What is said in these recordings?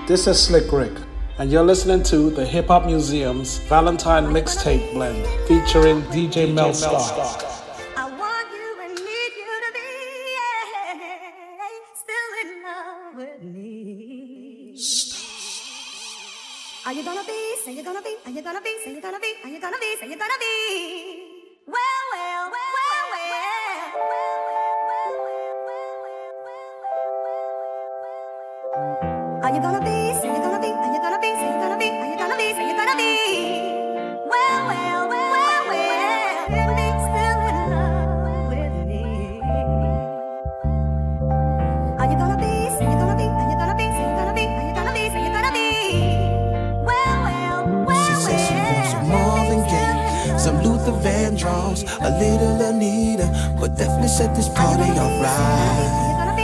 This is Slick Rick, and you're listening to the Hip Hop Museum's Valentine Mixtape Blend featuring DJ Mell Starr. Are you gonna be? Say you're gonna be? Are you gonna be? Say you're gonna be? Are you gonna be? Say you're gonna be? Well. Are you gonna be? Say you're gonna be? Are you gonna be? Say you're gonna be? Are you gonna be? Say you're gonna be? Well. Still in love with me? Are you gonna be? Say you're gonna be? Are you gonna be? Say you're gonna be? Are you gonna be? Say you're gonna be? She said she wants some Marvin Gaye, some Luther Vandross, a little Anita, but definitely set this party alright.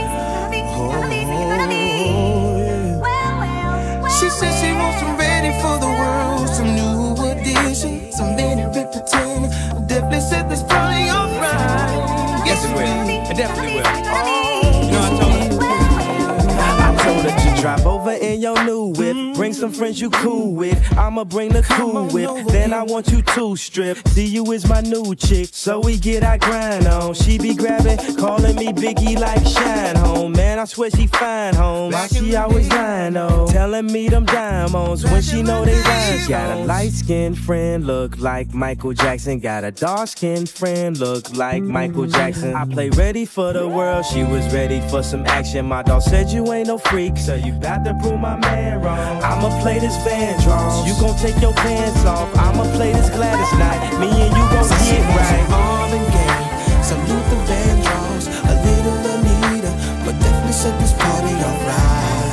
She said she wants some ready for the world, some new edition, some Lady Rip the 10, definitely set this party alright. Yes, it will. It definitely will. You know, I told her to drive over in your new whip. Bring some friends you cool with. I'ma bring the cool whip. Then I want you to strip. See you is my new chick, so we get our grind on. She be grabbing, calling me Biggie like Shine Home. Man, I swear she fine home. She always lying on, telling me them diamonds when she know they rhyme. Got a light-skinned friend, look like Michael Jackson. Got a dark-skinned friend, look like Michael Jackson. I play ready for the world, she was ready for some action. My dog said you ain't no freak, so you got to prove my man wrong. I'ma play this Vandross, you gon' take your pants off. I'ma play this Gladys night, me and you gon' get right. Marvin Gaye, some Luther Vandross, a little Anita, but definitely set this party alright.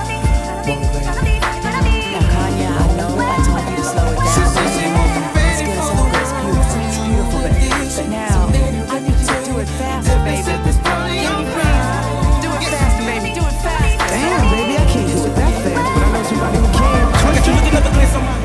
Kanye, I know I told you to slow it down. She said she wants some ready for the world, some beautiful, but now I need you to do it faster, baby. Can you please do it faster, baby? Do it faster. Damn, baby, I can't do it that fast, but I know somebody who can. Look at you looking at the place on my...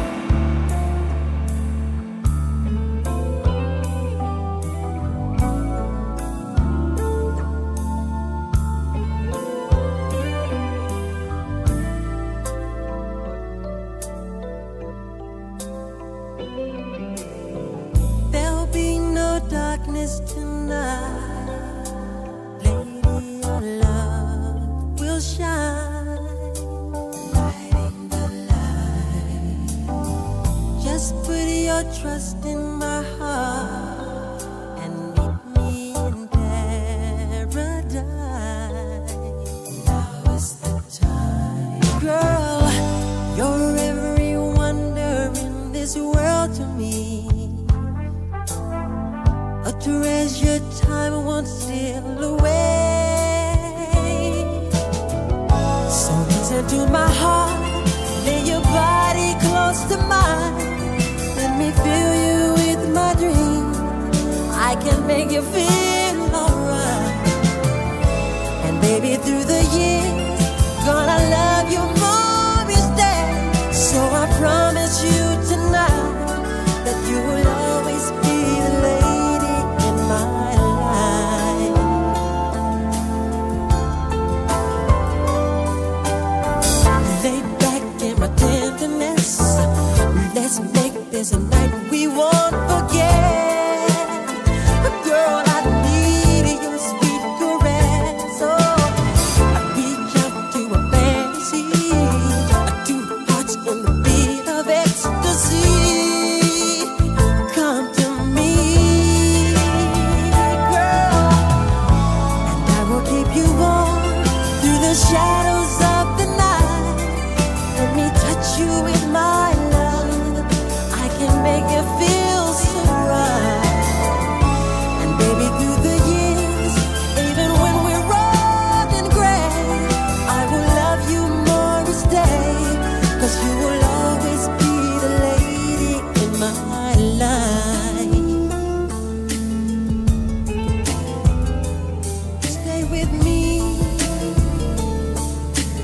There'll be no darkness tonight. Lady, your love will shine, lighting the light. Just put your trust in my heart and meet me in paradise. Now is the time, girl. You're every wonder in this world to me. A treasured time won't steal away. So listen to my heart, lay your body close to mine. Let me fill you with my dreams. I can make you feel alright. And baby, through the years, gonna love you more each day. So I promise you tonight that you will always be the lady in my life. Lay back in my tenderness. Let's make this a night we won't forget. Girl, I need your sweet caress. Oh, I reach out to a fantasy. Two hearts on the beat of ecstasy. Come to me, girl, and I will keep you warm through the shadows of the night. Let me touch you with my love. I can make you feel so right. And baby, through the years, even when we're old and gray, I will love you more each day. 'Cause you will always be the lady in my life. Stay with me.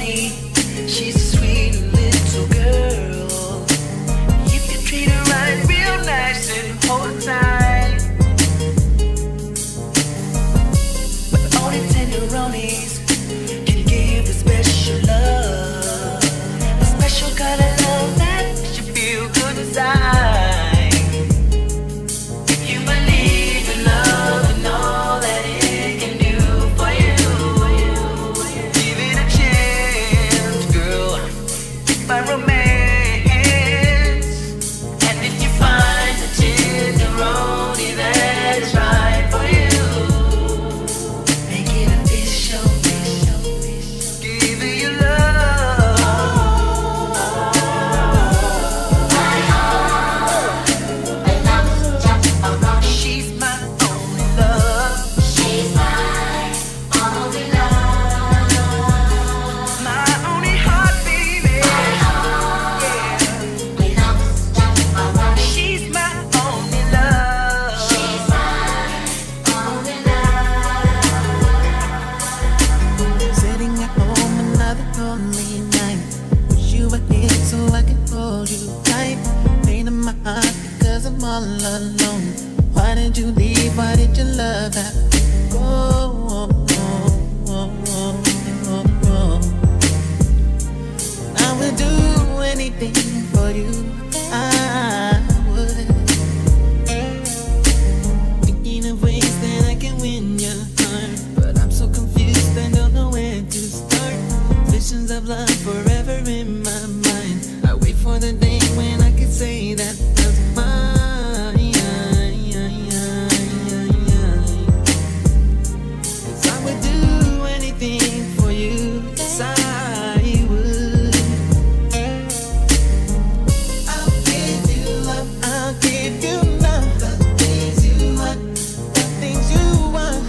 me. She's a sweet little girl. If you treat her right, real nice and hold tight. But only tenderonis can give the special love, a special kind of love that makes you feel good inside. If you believe in love and all that it can do for you, give it a chance, girl. By romance, and if you find the tenderoni that's right for you, make it official. Give it your love. She's my only love. She's my only love. My only heart, baby. She's my only love. She's my only love. Sitting at home another lonely night. Wish you were here so I could hold you tight. Pain in my heart because I'm all alone. Why did you leave? Why did your love have to go? I would do anything for you. I would. Thinking of ways that I can win your heart, but I'm so confused, I don't know where to start. Visions of love forever in my mind. I wait for the day when I can say that love's mine. 'Cause I would do anything for you. Yes, I would. I'll give you love. I'll give you love. The things you want. The things you want.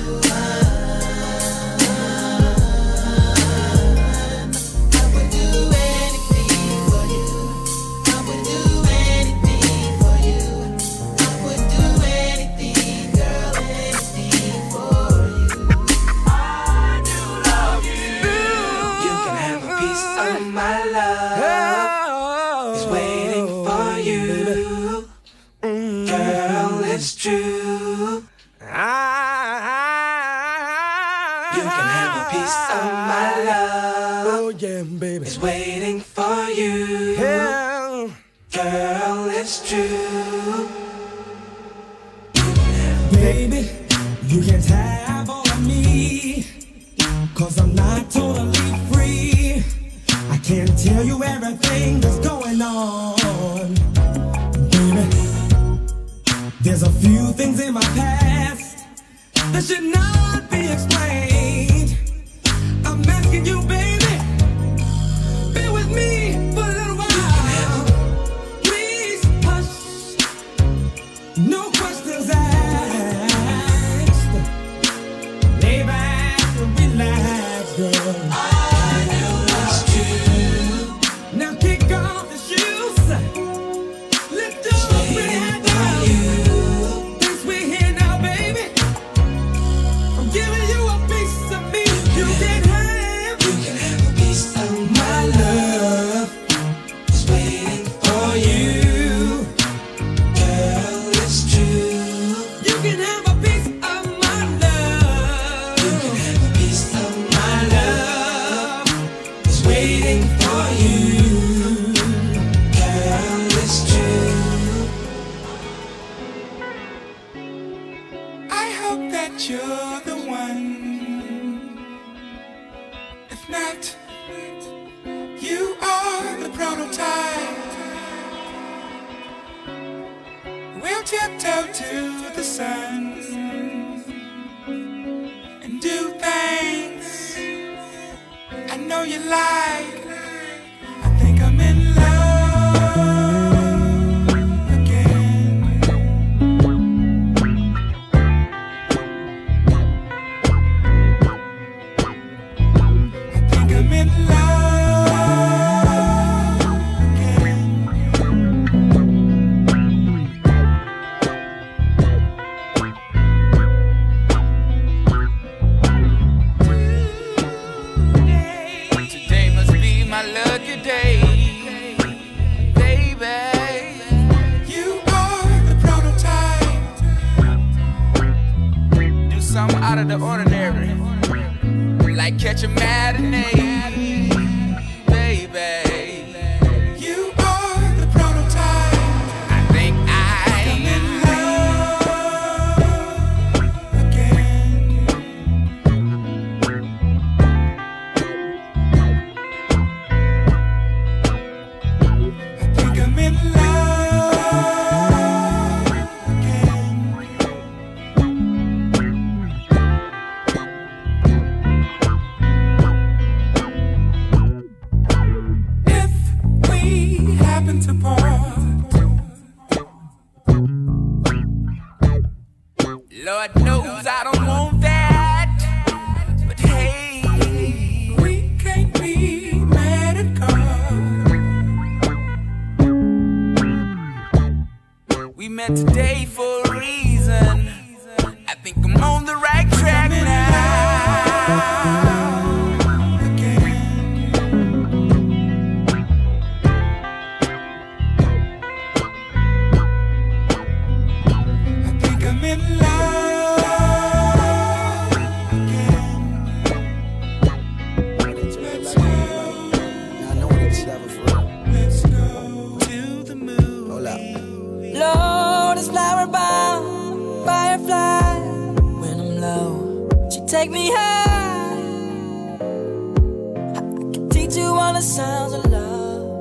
I would do anything for you. I would do anything for you. I would do anything, girl, anything for you. I do love you. You can have a piece of my love. It's waiting for you. Girl, it's true. You can have a piece of my love. Oh yeah, baby. It's waiting for you. Girl, it's true. Baby, you can't have all of me, 'cause I'm not totally free. I can't tell you everything that's going on. Baby, there's a few things in my past that should not be explained. I'm asking you, baby, bear with me for a little while. Please hush, no questions asked. Lay back and relax, girl. I know it's true. Now kick off the shoes. Lift your pretty head For down. you. Since we're here now, baby, I'm giving you a piece of me. You can have You can have a piece of my love. It's waiting for you. Girl, it's true. You can have a piece of my love. You can have a piece of my love. It's waiting for you. Girl, it's true. I hope that you're the one. If not, you are the prototype. We'll tiptoe to the sun and do things I know you like. I think I'm in love again. I think I'm in love again. Today must might catch a matinee, baby. You are the prototype. I think I am in love again. I think I'm in love again. If we happen to part, Lord knows I don't want that, but hey, we can't be mad at God. we met today for a reason. I think I'm on the right track now. I think I'm in love again. Let's go. Let's go to the moon. Lord is flower bound, firefly. When I'm low, she take me high. I can teach you all the sounds of love.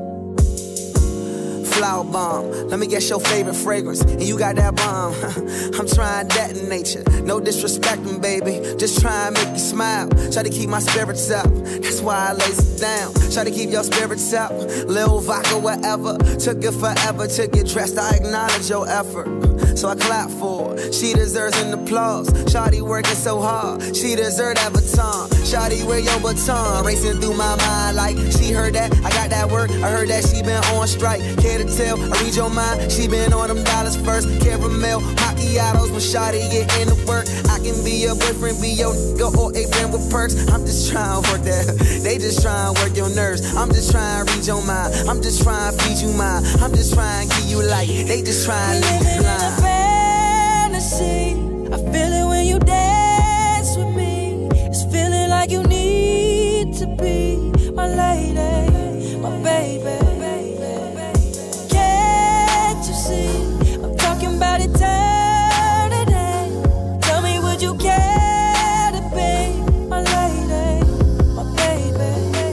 Flower bomb, let me guess your favorite fragrance. And you got that bomb. I'm trying to detonate you. No disrespecting, baby. Just try and make you smile. Try to keep my spirits up. That's why I lays it down. Try to keep your spirits up. Lil vodka, whatever. Took it forever to get dressed. I acknowledge your effort. So I clap for her. She deserves an applause. Shawty working so hard. She deserves that baton. Shawty, wear your baton. Racing through my mind like she heard that. I got that work. I heard that she been on strike. Care to tell? I read your mind. She been on them dollars first. Caramel macchiatos when Shawty get into work. I can be your boyfriend, be your nigga, or a friend with perks. I'm just trying to work that. They just trying to work your nerves. I'm just trying to read your mind. I'm just trying to feed you mine. I'm just trying to give you light. They just trying to leave you blind. Fantasy, I feel it when you dance with me. It's feeling like you need to be my lady, my baby. Can't you see? I'm talking about eternity. Tell me, would you care to be my lady, my baby?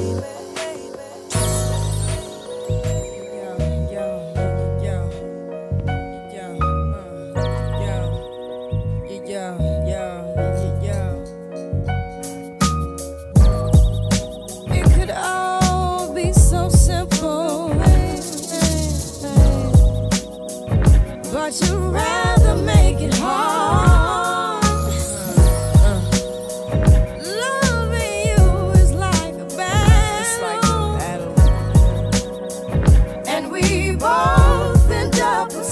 It could all be so simple, but you'd rather make it hard. Loving you is like a battle, and we both end up with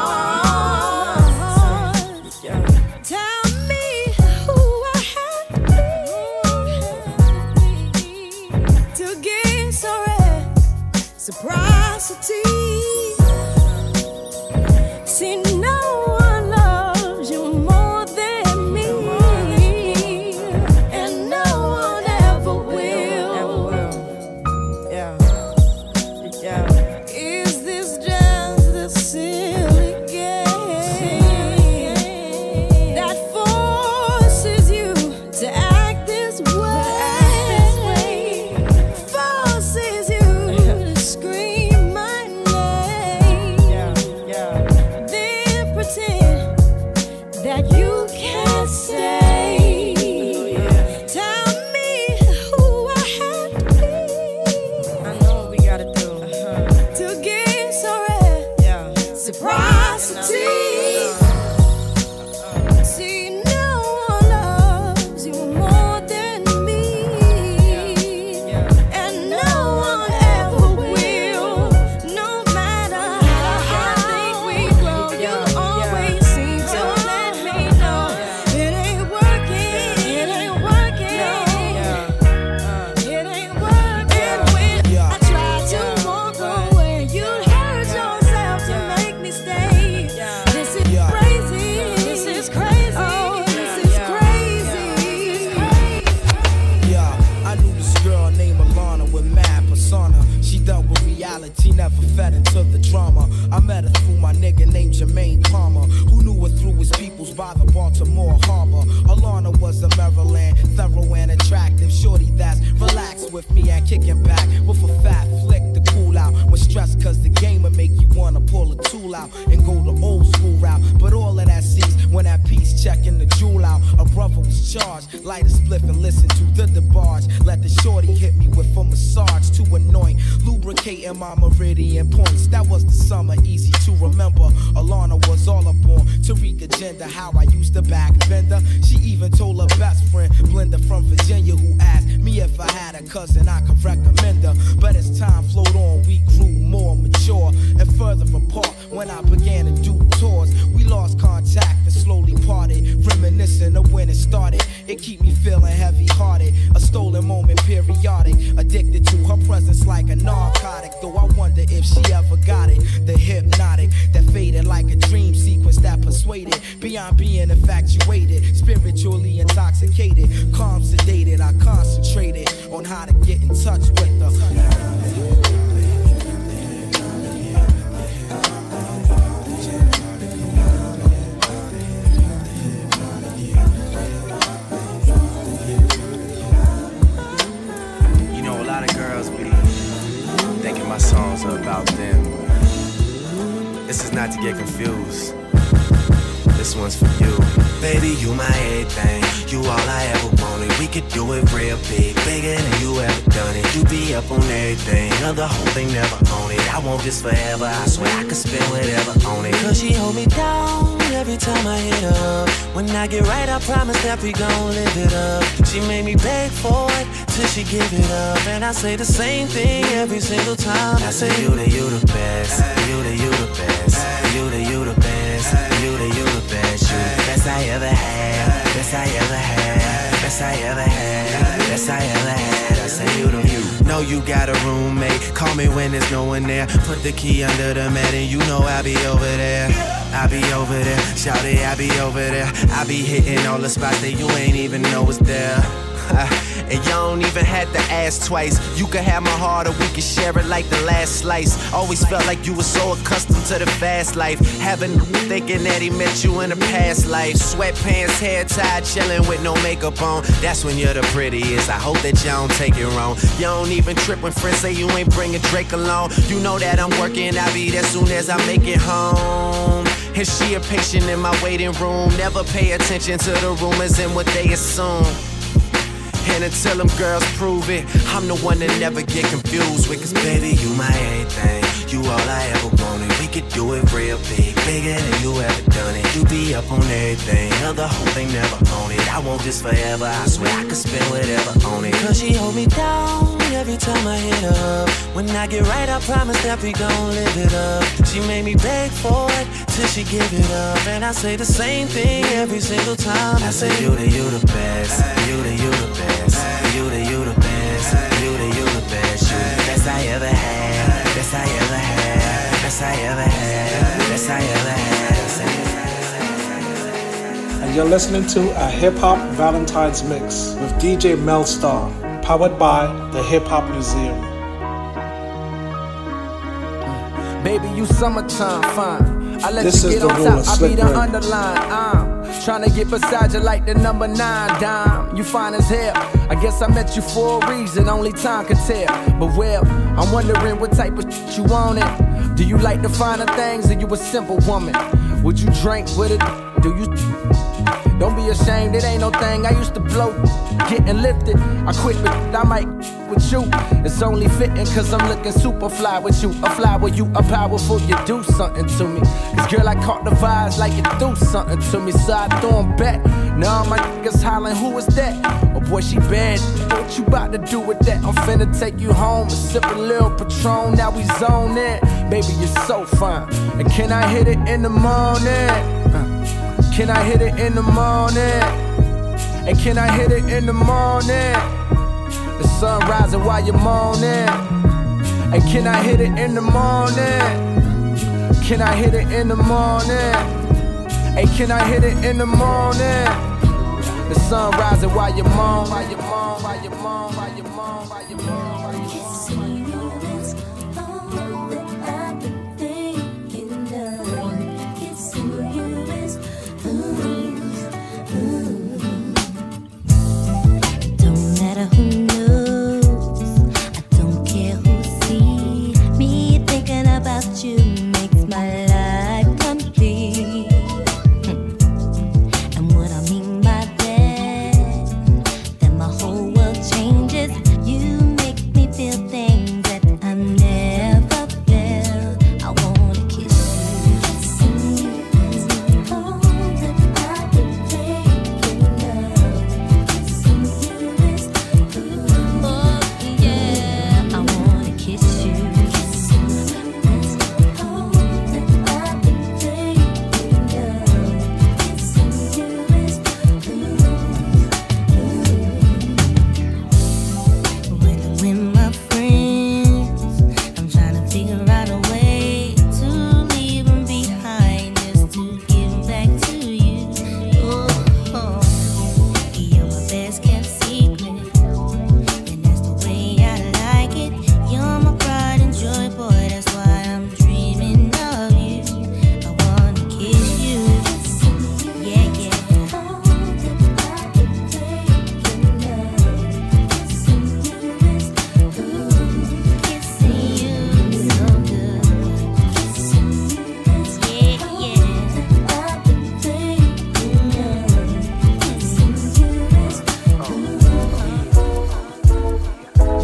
scars. Tell me who I have to be to get so reciprocity. See, no one loves you more than me, and no one ever will. Is this just a silly game that forces you to act this way? Forces you to scream my name. reality never fed into the drama. I met her through my nigga named Jermaine Palmer, who knew her through his peoples by the Baltimore Harbor. Alana was a Maryland, thorough and attractive shorty that's relaxed with me and kicking back with a fat flick to cool out when stressed, cause the game will make you wanna pull a tool out and go the old school route. But all of that ceased when that piece checking the jewel out. A brother was charged, light a spliff and listen to the debarge. Let the shorty hit me with a massage to anoint, lubricating my meridian points. That was the summer, easy to remember. Alana was all up on Tariq agenda, how I used to back bender. She even told her best friend, Blenda from Virginia, who asked me if I had a cousin I could recommend her. But as time flowed on, we grew more mature and further apart. When I began to do tours, we lost contact and slowly parted, reminiscing of when it started. It keep me feeling heavy-hearted, a stolen moment periodic, addicted to her presence like a narcotic. Though I wonder if she ever got it, the hypnotic that faded like a dream sequence that persuaded beyond being infatuated, spiritually intoxicated, calm, sedated. I concentrated on how to get in touch with her. My songs are about them. This is not to get confused. This one's for you. Baby, you my everything. You all I ever wanted. We could do it real big, bigger than you ever done it. You be up on everything, the whole thing never own it. I want this forever, I swear I could spend whatever on it. Cause she hold me down every time I hit her. When I get right, I promise that we gon' live it up. She made me beg for it till she give it up. And I say the same thing every single time. I say you the best, you the best, you the best, you the best, you the best I ever had, best I ever had, best I ever had, best I ever had. I say you the you. Know you got a roommate, call me when there's no one there. Put the key under the mat and you know I'll be over there. I be over there, shout it, I be over there. I be hitting all the spots that you ain't even know was there. And you don't even have to ask twice. You could have my heart or we could share it like the last slice. Always felt like you were so accustomed to the fast life. Having thinking that he met you in a past life. Sweatpants, hair tied, chilling with no makeup on. That's when you're the prettiest. I hope that you don't take it wrong. You don't even trip when friends say you ain't bringing Drake along. You know that I'm working, I'll be there soon as I make it home. And she a patient in my waiting room. Never pay attention to the rumors and what they assume. And until them girls prove it, I'm the one that never get confused with. Cause baby, you my everything, you all I ever wanted. We could do it real big, bigger than you ever done it. You be up on everything, the whole thing never own it. I want this forever, I swear I could spend whatever on it. Cause she hold me down every time I hit her. When I get right, I promise that we gon' live it up. She made me beg for it till she give it up. And I say the same thing every single time. I say you the best, you the best. You the best, you the best, you the best I ever had, best I ever had, best I ever had, best I ever had. And you're listening to a Hip Hop Valentine's mix with DJ Mell Starr, powered by the Hip Hop Museum. Baby, you summertime fine. I let This you is get the on rule, top, I be the Slick Rick. underline. Trying to get beside you like the number 9 dime. You fine as hell. I guess I met you for a reason, only time could tell. But well, I'm wondering what type of shit you want it. Do you like the finer things, or you a simple woman? Would you drink with it? Do you? Don't be ashamed, it ain't no thing. I used to blow, getting lifted. I quit, but I might with you. It's only fitting cause I'm looking super fly with you. A fly with you, a powerful, you do something to me. Cause girl, I caught the vibes like you do something to me. So I throw them back. Now my niggas hollering, who is that? Oh boy, she bad. What you about to do with that? I'm finna take you home and sip a little Patron. Now we zone in. Baby, you're so fine. And can I hit it in the morning? Can I hit it in the morning? And can I hit it in the morning? The sun rising while you're moaning. And can I hit it in the morning? Can I hit it in the morning? And can I hit it in the morning? The sun rising while you moan, while you moan, while you moan, while you moan, while you moan, while you moan.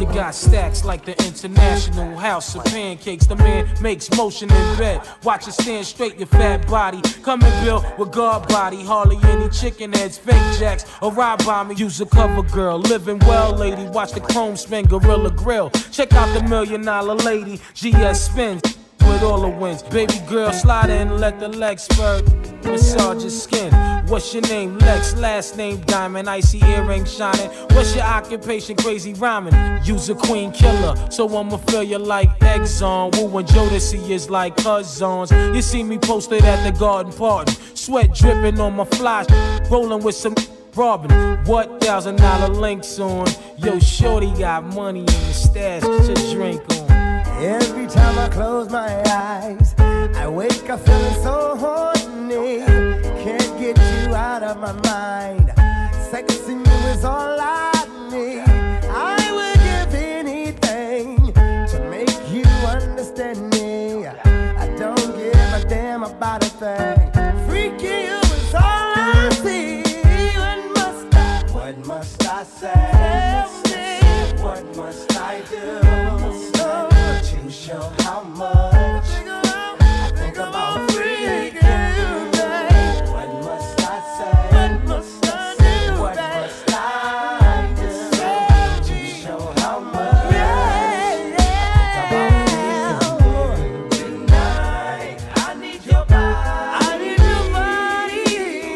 You got stacks like the International House of Pancakes. The man makes motion in bed. Watch it stand straight, your fat body. Come and build with guard body. Hardly any chicken heads, fake jacks, or ride by me. Use a cover girl, living well, lady. Watch the chrome spin, Gorilla Grill. Check out the $1 Million Lady, GS spins with all the wins. Baby girl, slide in and let the legs spurt. Massage your skin. What's your name? Lex. Last name Diamond. Icy earring shining. What's your occupation? Crazy rhyming. Use a queen killer, so I'ma fill you like Exxon. Woo and Jodeci is like cousins. You see me posted at the garden party. Sweat dripping on my fly. Rolling with some Robin. What $1,000 links on? Yo, shorty got money in the stash. Get your drink on. Every time I close my eyes, I wake up feeling so horny. Can't get you out of my mind. Sexing you is all I need. I would give anything to make you understand me. I don't give a damn about a thing. Freaking you is all I see. What must I say? What must I do? To show how much I think about freaking you. What must I say? What must I do? What must I do to show how much I think about freaking you? Tonight, I need your body. I need your body.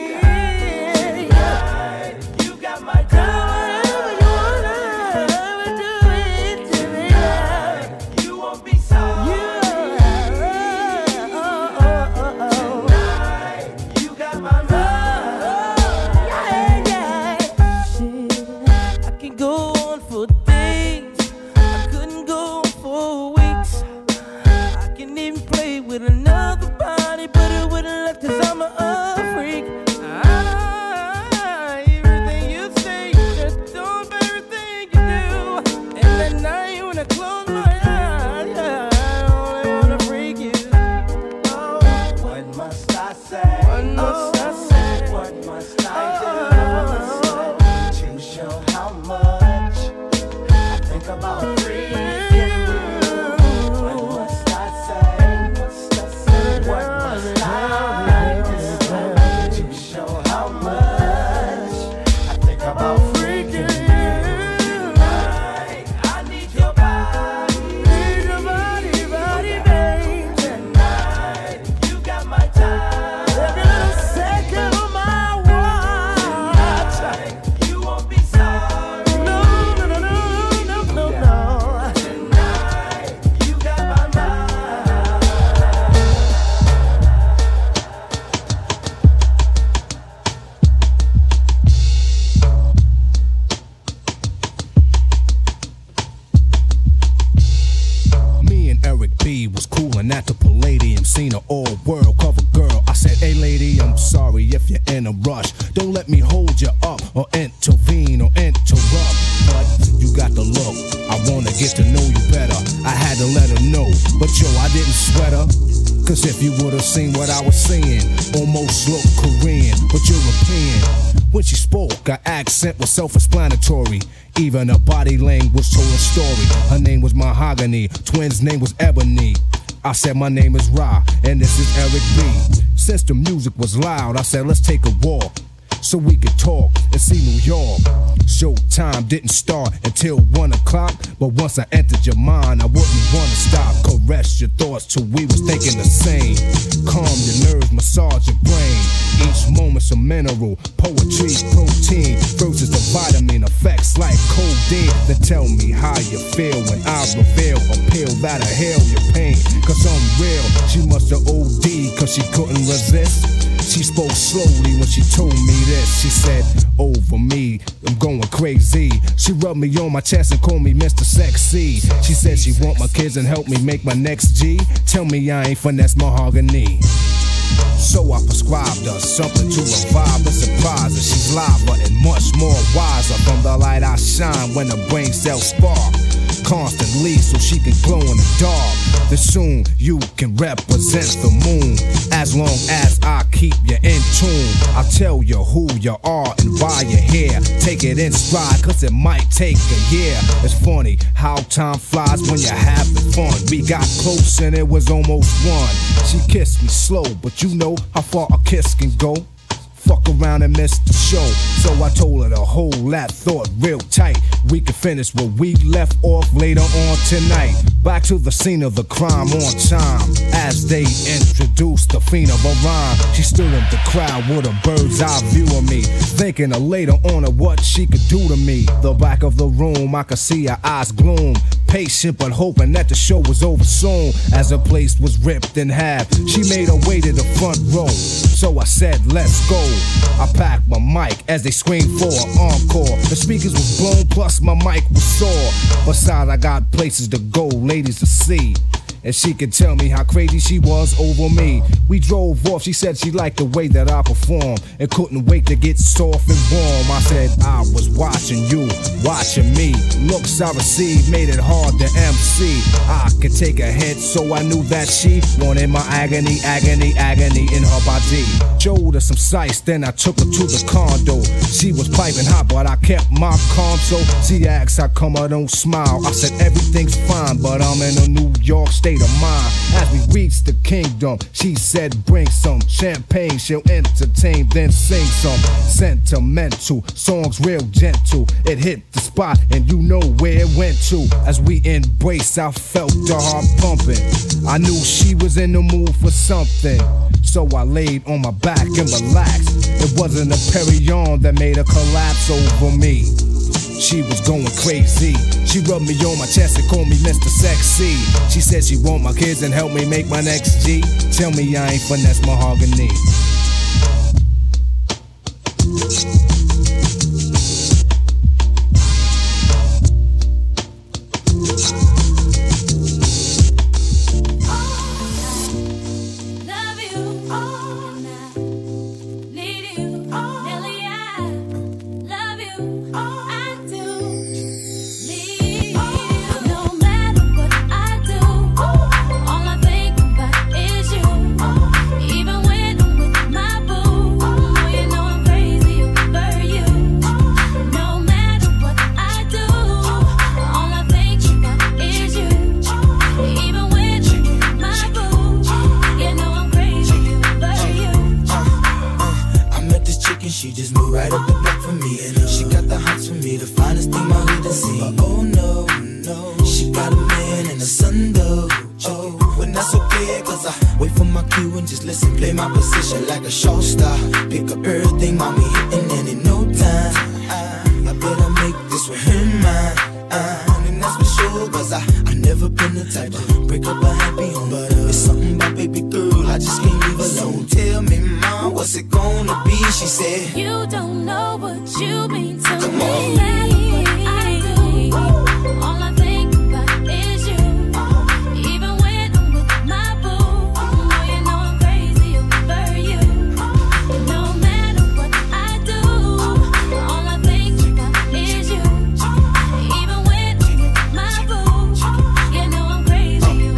Tonight, you got my time. Seen what I was saying, almost looked Korean, but European. When she spoke, her accent was self-explanatory. Even her body language told a story. Her name was Mahogany, twins' name was Ebony. I said my name is Ra, and this is Eric B. Since the music was loud, I said let's take a walk, so we could talk and see New York. Showtime didn't start until 1 o'clock, but once I entered your mind, I wouldn't want to stop. Caress your thoughts till we was thinking the same. Calm your nerves, massage your brain. Each moment's a mineral, poetry, protein, versus the vitamin effects like codeine. Then tell me how you feel when I reveal a pill that'll heal your pain. Cause I'm real, she must have OD'd cause she couldn't resist. She spoke slowly when she told me this. She said, over me, I'm going crazy. She rubbed me on my chest and called me Mr. Sexy. She said she want my kids and help me make my next G. Tell me I ain't finesse mahogany. So I prescribed her something to revive and surprise her. She's liver and much more wiser from the light I shine when the brain cells spark. constantly so she can glow in the dark. Then soon you can represent the moon. As long as I keep you in tune, I'll tell you who you are and why you're here. Take it in stride, cause it might take a year. It's funny how time flies when you're having fun. We got close and it was almost one. She kissed me slow, but you know how far a kiss can go. Fuck around and miss the show. So I told her to hold that thought real tight. We can finish where we left off later on tonight. Back to the scene of the crime on time. As they introduced the fiend of a rhyme, she stood in the crowd with a bird's eye view of me, thinking of later on of what she could do to me. The back of the room, I could see her eyes gloom, patient but hoping that the show was over soon. As the place was ripped in half, she made her way to the front row. So I said, let's go. I packed my mic as they screamed for an encore. The speakers was blown, plus my mic was sore. Besides, I got places to go, ladies to see. And she could tell me how crazy she was over me. We drove off, she said she liked the way that I performed and couldn't wait to get soft and warm. I said I was watching you, watching me. Looks I received made it hard to MC. I could take a hint, so I knew that she wanted my agony, agony, agony in her body. Showed her some sights, then I took her to the condo. She was piping hot, but I kept my calm. So she asked how come I don't smile. I said everything's fine, but I'm in a New York state of mind. As we reached the kingdom, she said bring some champagne, she'll entertain, then sing some sentimental songs real gentle. It hit the spot and you know where it went to. As we embraced, I felt the heart pumping. I knew she was in the mood for something, so I laid on my back and relaxed. It wasn't a Perignon that made her collapse over me. She was going crazy. She rubbed me on my chest and called me Mr. Sexy. She said she want my kids and help me make my next G. Tell me I ain't finesse mahogany. She just moved right up the block for me, and she got the hots for me, the finest thing my hood has seen. But oh no, no, she got a man and a son though. Oh, when that's okay, cause I wait for my cue and just listen, play my position like a show star. Pick up everything, mommy hitting, and in no time I better make this with her mine. And that's for sure, cause I never been the type to break up a happy home. But it's something about baby girl, I just can't leave alone. Tell me, mom, what's it gonna be? She said, you don't know what you mean to come me. on. I do. All I think about is you. Even when I'm with my boo, oh, you know I'm crazy over you. No matter what I do, all I think about is you. Even when I'm with my boo, you know I'm crazy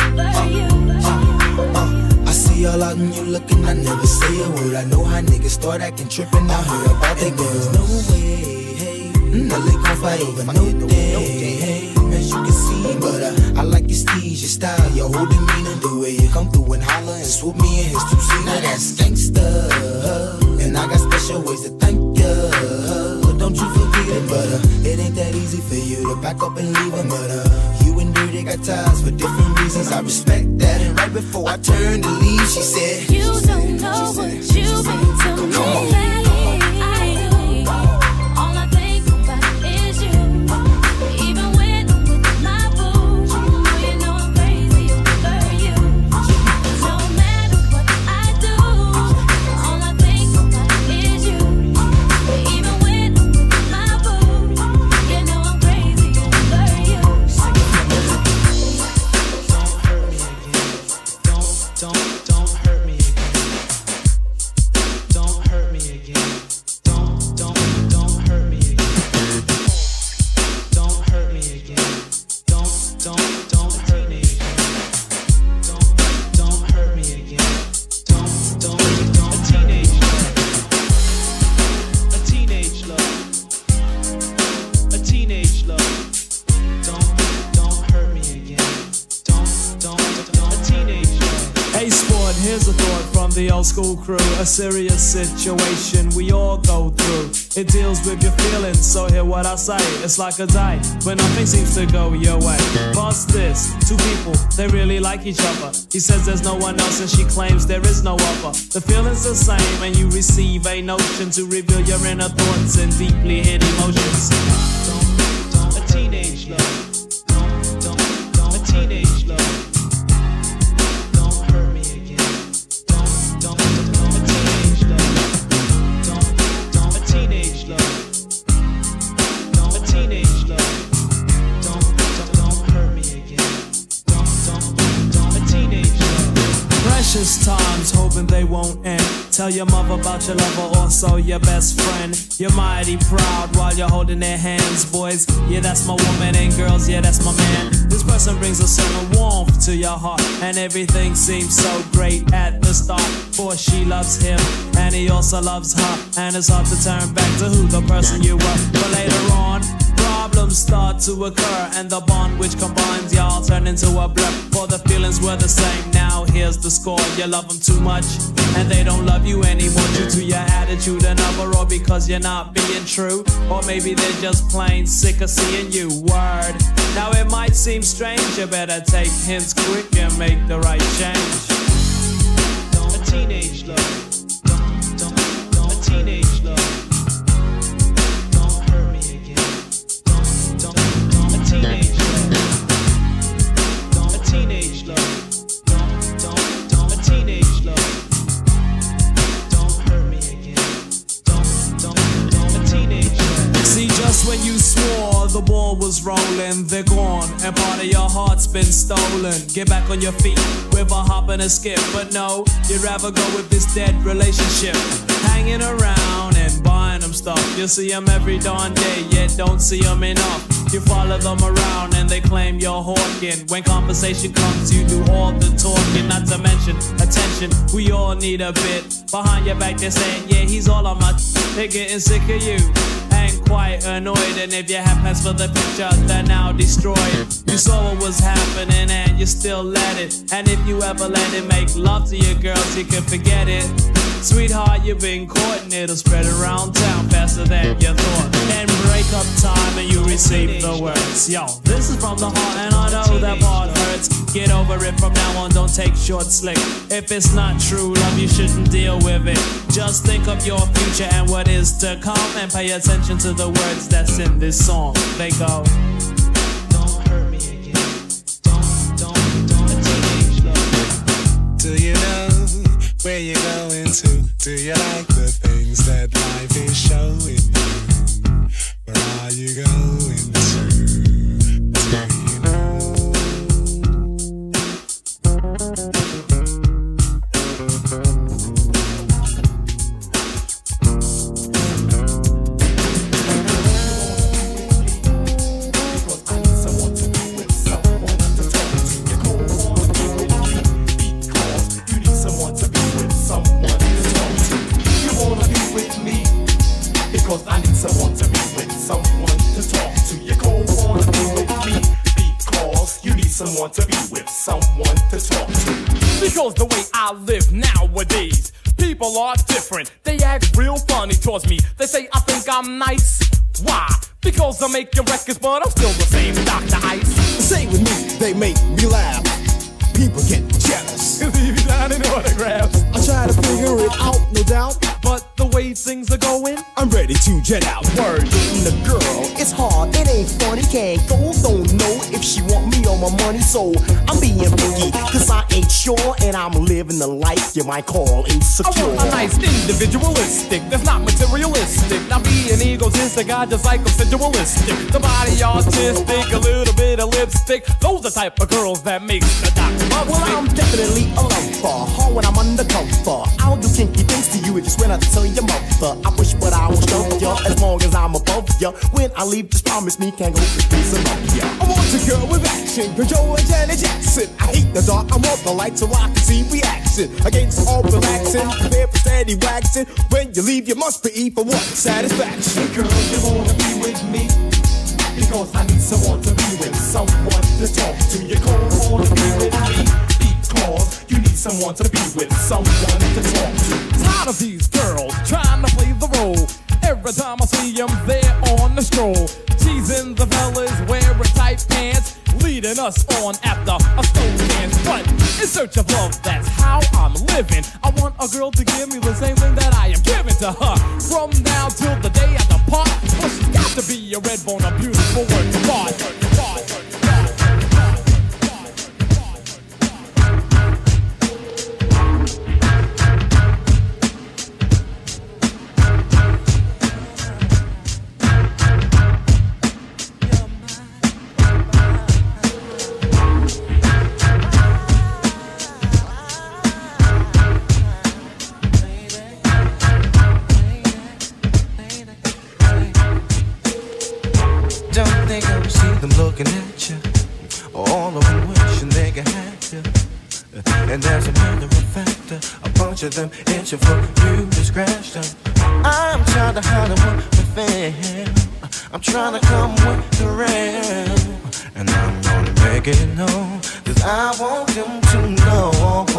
over you. I see all out and you looking, I never say a word. I know how niggas start acting trippin'. I heard about the girls. No way, hey, no they gon' fight over no day, hey, as you can see. But I like your steez, your style, your whole demeanor, the way you come through and holler and swoop me in his two-seater. Now that's gangsta, and I got special ways to thank ya. But don't you forget it, but it ain't that easy for you to back up and leave him. But you and Dirty got ties for different reasons. I respect that. And right before I turned to leave, she said, you don't know what you mean to me. Come on. All I think about is you. Even when I'm with my boo, oh, you know I'm crazy over you. No matter what I do, all I think about is you. Even when I'm with my boo, you know I'm crazy over you. Don't hurt me again. Don't hurt me again. the old school crew, a serious situation we all go through. It deals with your feelings, so hear what I say. It's like a day, but nothing seems to go your way. Bust this, two people, they really like each other. He says there's no one else and she claims there is no other. The feeling's the same and you receive a notion to reveal your inner thoughts and deeply hid emotions. A teenage love. A teenage love. Precious times, hoping they won't end. Tell your mother about your lover, also your best friend. You're mighty proud while you're holding their hands, boys. Yeah, that's my woman, and girls, yeah, that's my man. This person brings a certain warmth to your heart, and everything seems so great at the start. For she loves him, and he also loves her, and it's hard to turn back to who the person you were. But later on, problems start to occur, and the bond which combines y'all turn into a blur. For the feelings were the same, now here's the score. You love them too much, and they don't love you anymore due to your attitude another, or because you're not being true, or maybe they're just plain sick of seeing you. Word. Now it might seem strange, you better take hints quick and make the right change. A teenage love. A teenage love. When you swore the ball was rolling, they're gone, and part of your heart's been stolen. Get back on your feet with a hop and a skip, but no, you'd rather go with this dead relationship. Hanging around and buying them stuff. You see them every darn day, yet don't see them enough. You follow them around and they claim you're hawking. When conversation comes, you do all the talking. Not to mention attention, we all need a bit. Behind your back they're saying, yeah, he's all on my they're getting sick of you and quite annoyed. And if you have plans for the picture, they're now destroyed. You saw what was happening and you still let it. And if you ever let it make love to your girls, you can forget it. Sweetheart, you've been caught and it'll spread around town faster than you thought. And break up time and you receive the words. Yo, this is from the heart and I know that part hurts. Get over it from now on, don't take short slick. If it's not true love, you shouldn't deal with it. Just think of your future and what is to come, and pay attention to the words that's in this song. They go, don't hurt me again. Don't a teenage love. Do you know where you're going to? Do you like the things that life is showing you? Where are you going to? Do you know? Someone to be with, someone to talk to. Because the way I live nowadays, people are different. They act real funny towards me. They say I think I'm nice. Why? Because I'm making records, but I'm still the same Dr. Ice. Same with me, they make me laugh. People get jealous. Leave me signing autographs. I try to figure it out, no doubt. But the way things are going, I'm ready to jet out. Word. Getting a girl, it's hard, it ain't funny. Can't go, don't know if she want me or my money. So I'm being picky, cause I ain't sure. And I'm living the life you might call insecure. I want a nice individualistic, that's not materialistic. Not being egotistic, I just like them sensualistic. The body artistic, a little bit of lipstick. Those the type of girls that make the doctor love me. Well, I'm definitely a lover, hard when I'm undercover. I'll do kinky things to you if you swear not to tell your mother. I wish but I won't show ya, as long as I'm above ya. When I leave, just promise me can't go to peace above ya. I want a girl with action, control and Janet Jackson. I hate the dark, I want the light so I can see reaction. Against all relaxing, prepare for steady waxing. When you leave, you must be for what? Satisfaction. Hey girl, you wanna be with me? Because I need someone to be with, someone to talk to. You don't wanna be with me because you need someone to be with, someone to talk to. these girls trying to play the role. Every time I see them, they're on the stroll. Teasing the fellas wearing tight pants, leading us on after a stove dance. But in search of love, that's how I'm living. I want a girl to give me the same thing that I am giving to her. From now till the day I depart, well, she's got to be a red bone, a beautiful work of art. Looking at you, all of them wishing they could have you. And as a matter of fact, a bunch of them itching for you to scratch them. I'm trying to hide them with them. I'm trying to come with the rain. And I'm gonna make it known, 'cause I want them to know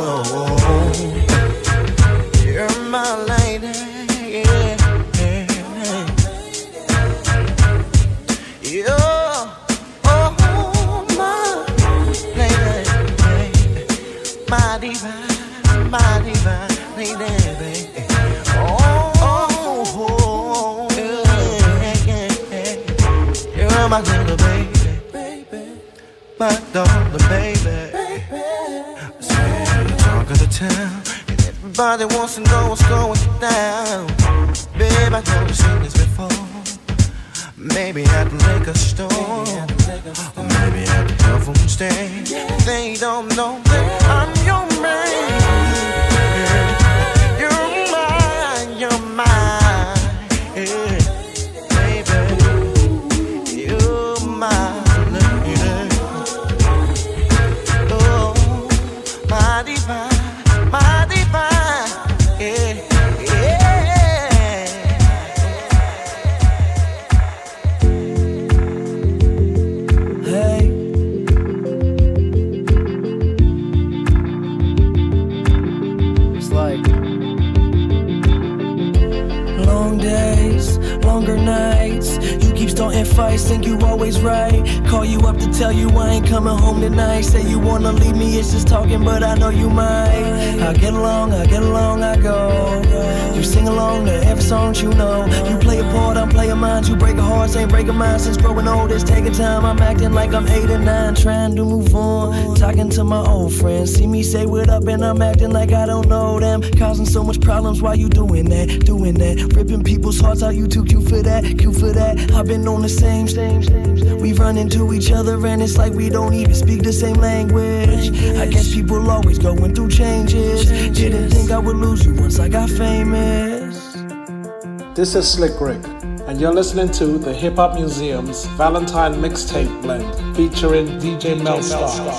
you're my lady. My divine lady, baby. Oh, yeah. You're my little baby, my darling baby. Say the talk of the town, and everybody wants to know what's going down. Babe, I know you've seen this before. Maybe at the liquor store, or maybe at the health food stand. They don't know that I'm your man. You're mine, yeah. Baby. You're my lady. Oh, my divine, yeah. Longer nights, you keep starting fights, think you always right. Call you up to tell you I ain't coming home tonight. Say you wanna leave me, it's just talking, but I know you might. I get along, I go. You sing along to every song you know. You play a part, I'm playing mine. You break a heart, ain't breaking mine. Since growing old, it's taking time. I'm acting like I'm 8 or 9, trying to move on. Talking to my old friends, see me say what up, and I'm acting like I don't know them. Causing so much problems, why you doing that? Ripping people's hearts out, you too cute for that, I've been on the same. We run into each other and it's like we don't even speak the same language. I guess people always going through changes. Didn't think I would lose you once I got famous. This is Slick Rick, and you're listening to the Hip Hop Museum's Valentine Mixtape Blend featuring DJ Mell Starr.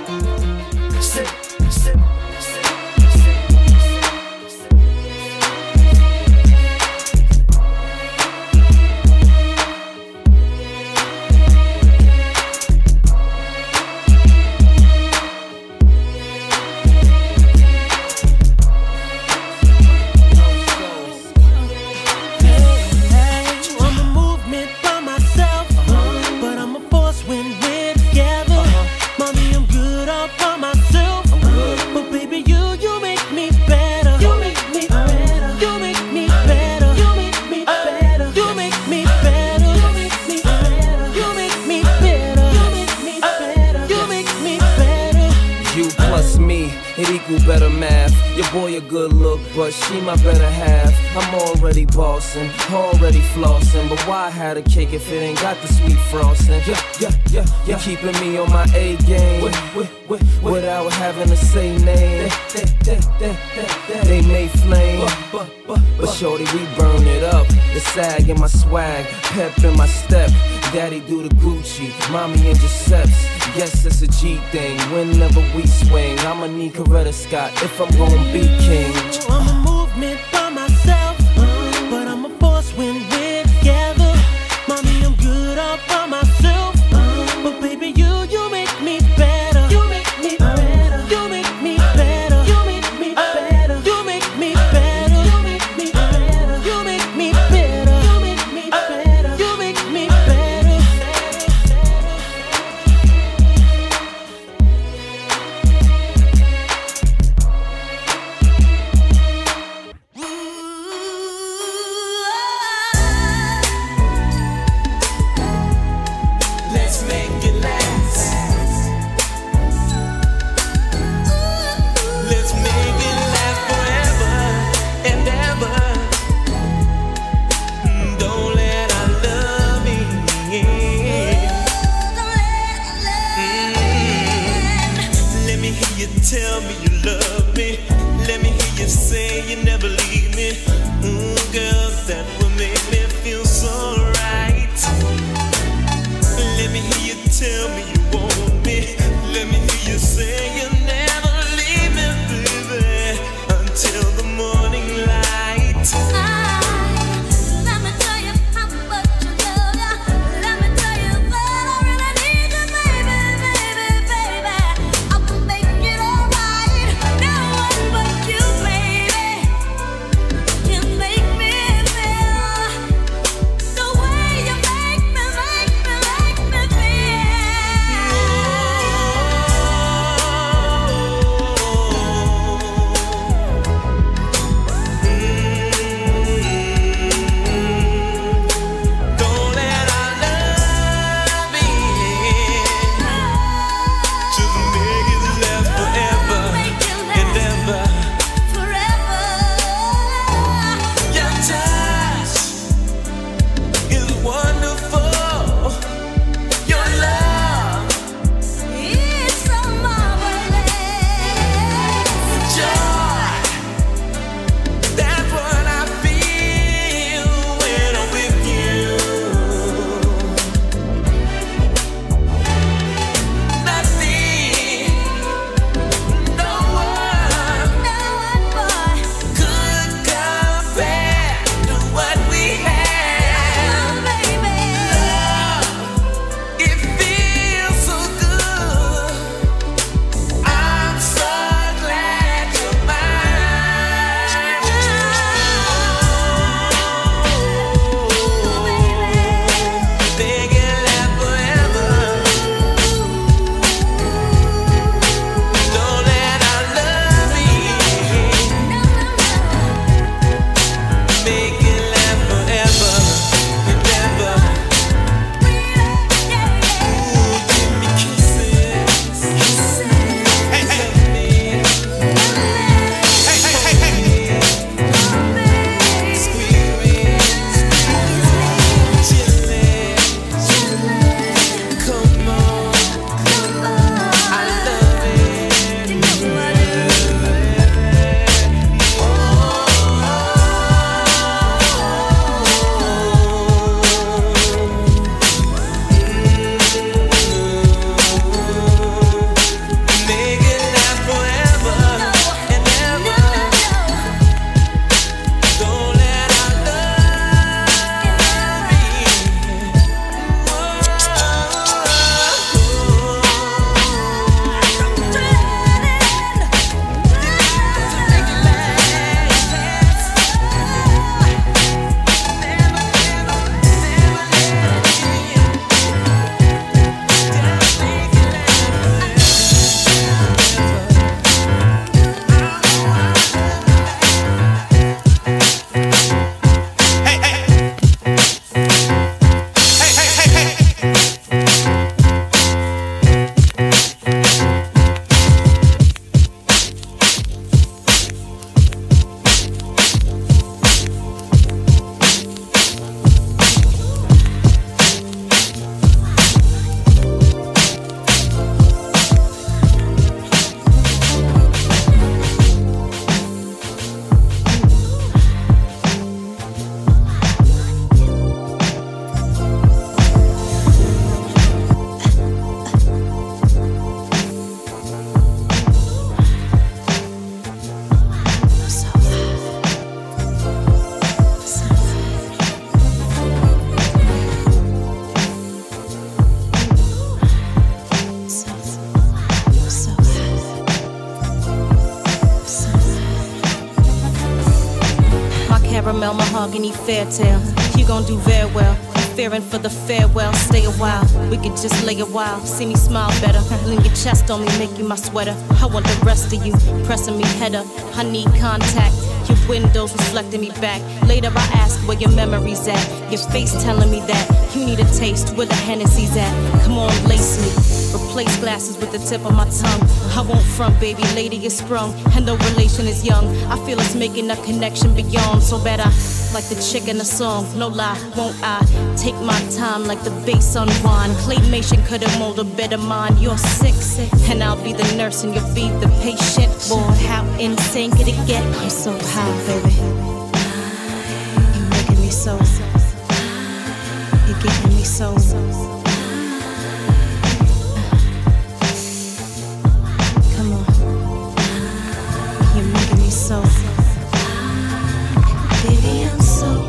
Better math, your boy a good look, but she my better half. I'm already bossing, already flossing, but why have a cake if it ain't got the sweet frosting? Yeah. You're keeping me on my A game without having to say name. They may flame, but shorty, we burn it up. The sag in my swag, pep in my step. Daddy do the Gucci, mommy in Giuseppe's. Guess it's a G thing. Whenever we swing, I'ma need Coretta Scott if I'm gonna be king. I'm a movement by myself, but I'm a force when we're together. Mommy, I'm good all by myself, but baby, you make me better. You make me better. You make me better. You make me better. You make me better. You make mahogany fair tale. You gon' do very well. Fearing for the farewell, stay a while. We could just lay a while. See me smile better. Lean your chest on me, make you my sweater. I want the rest of you pressing me head up. I need contact. Your windows reflecting me back. Later I ask where your memory's at. Your face telling me that you need a taste where the Hennessy's at. Come on, lace me. Replace glasses with the tip of my tongue. I won't front, baby, lady is sprung. And the relation is young. I feel it's making a connection beyond. So bad I like the chick in the song. No lie, won't I take my time like the bass unwind. Claymation could've molded a better mind. You're sick, and I'll be the nurse and you'll be the patient. Boy, how insane could it get? I'm so high, baby. You're making me so. You're getting me so. Come on. You're making me so. Baby, I'm so.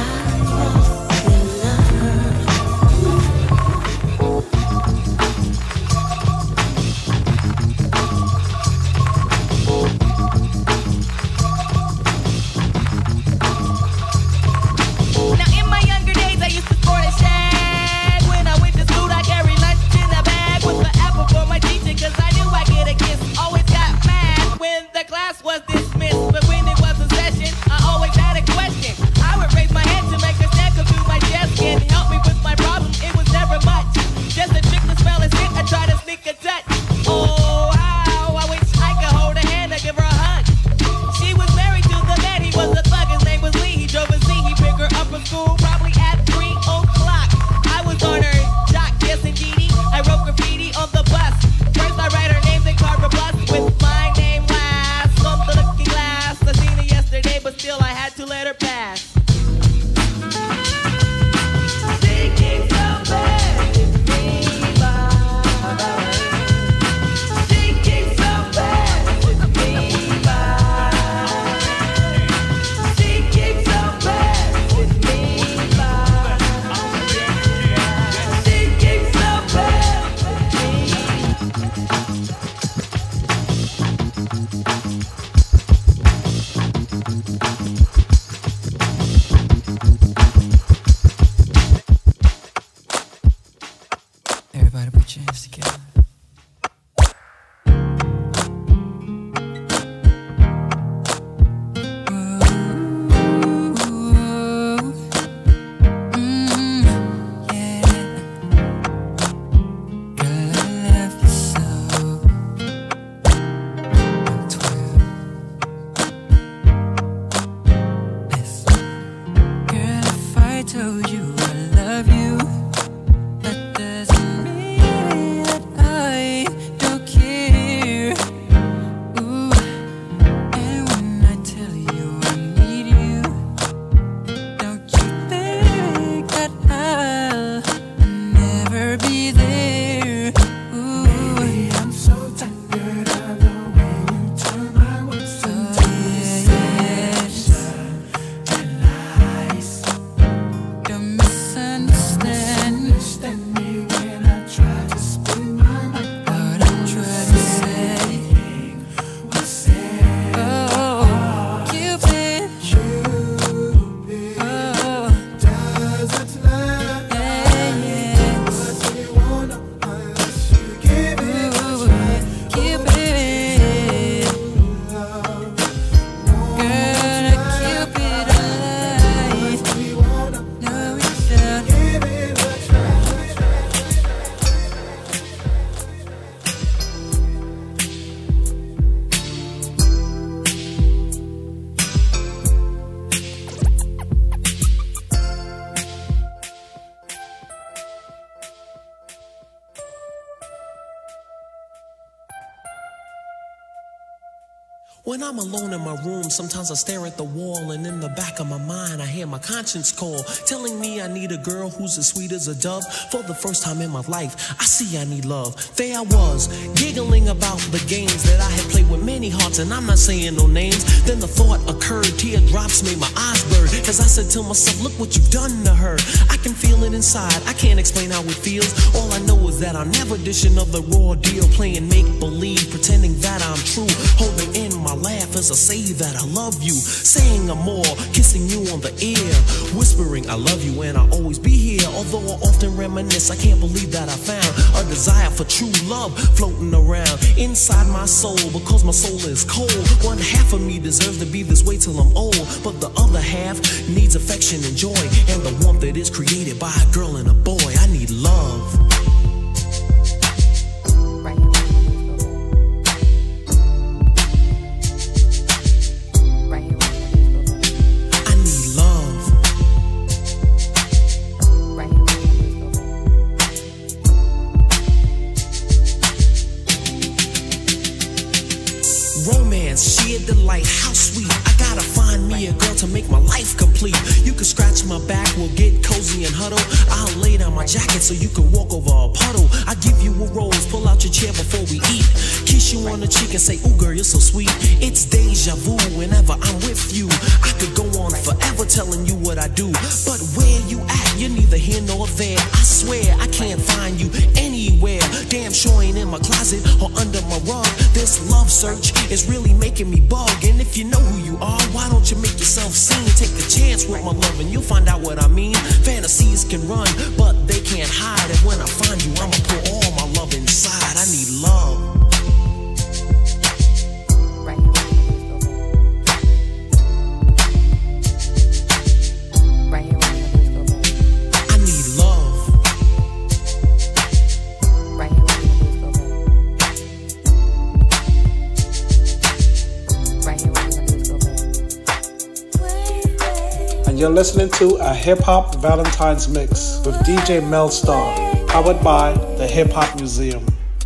When I'm alone in my room, sometimes I stare at the wall, and in the back of my mind I hear my conscience call, telling me I need a girl who's as sweet as a dove. For the first time in my life, I see I need love. There I was, giggling about the games that I had played with many hearts, and I'm not saying no names. Then the thought occurred, teardrops made my eyes blur, as I said to myself, look what you've done to her. I can feel it inside, I can't explain how it feels. All I know is that I'll never dish another raw deal, playing make-believe, pretending that I'm true, holding in sound my laugh as I say that I love you. Saying I'm more, kissing you on the ear, whispering I love you and I'll always be here. Although I often reminisce, I can't believe that I found a desire for true love floating around inside my soul, because my soul is cold. One half of me deserves to be this way till I'm old, but the other half needs affection and joy, and the warmth that is created by a girl and a boy. I need love. Sheer delight, how sweet. I gotta find me a girl to make my life complete. You can scratch my back, we'll get cozy and huddle. I'll lay down my jacket so you can walk over a puddle. I give you a rose, pull out your chair before we eat. Kiss you on the cheek and say, ooh girl, you're so sweet. It's deja vu whenever I'm with you. I could go on forever telling you what I do, but where you at, you're neither here nor there. I swear I can't find you anywhere. Damn sure ain't in my closet or under my rug. This love search is really making me bug. And if you know who you are, why don't you make yourself seen? Take a chance with my love and you'll find out what I mean. Fantasies can run, but they can't hide. And when I find you, I'ma pour all my love inside. I need love. You're listening to a Hip Hop Valentine's mix with DJ Mell Starr, powered by the Hip Hop Museum.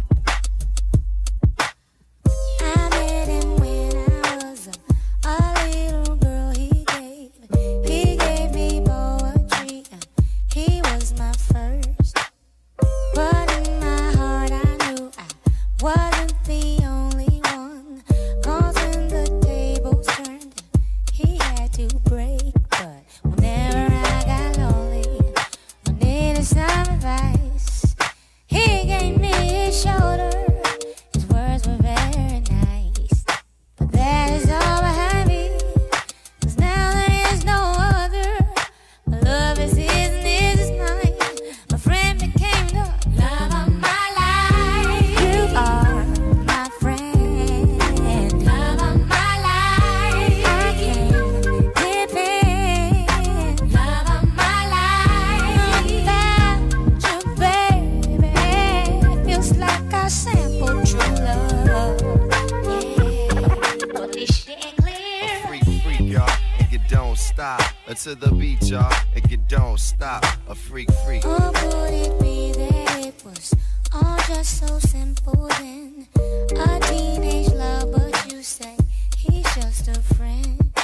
To the beat, y'all, and you don't stop. A freak. Or would it be that it was all just so simple then? A teenage love, but you say he's just a friend.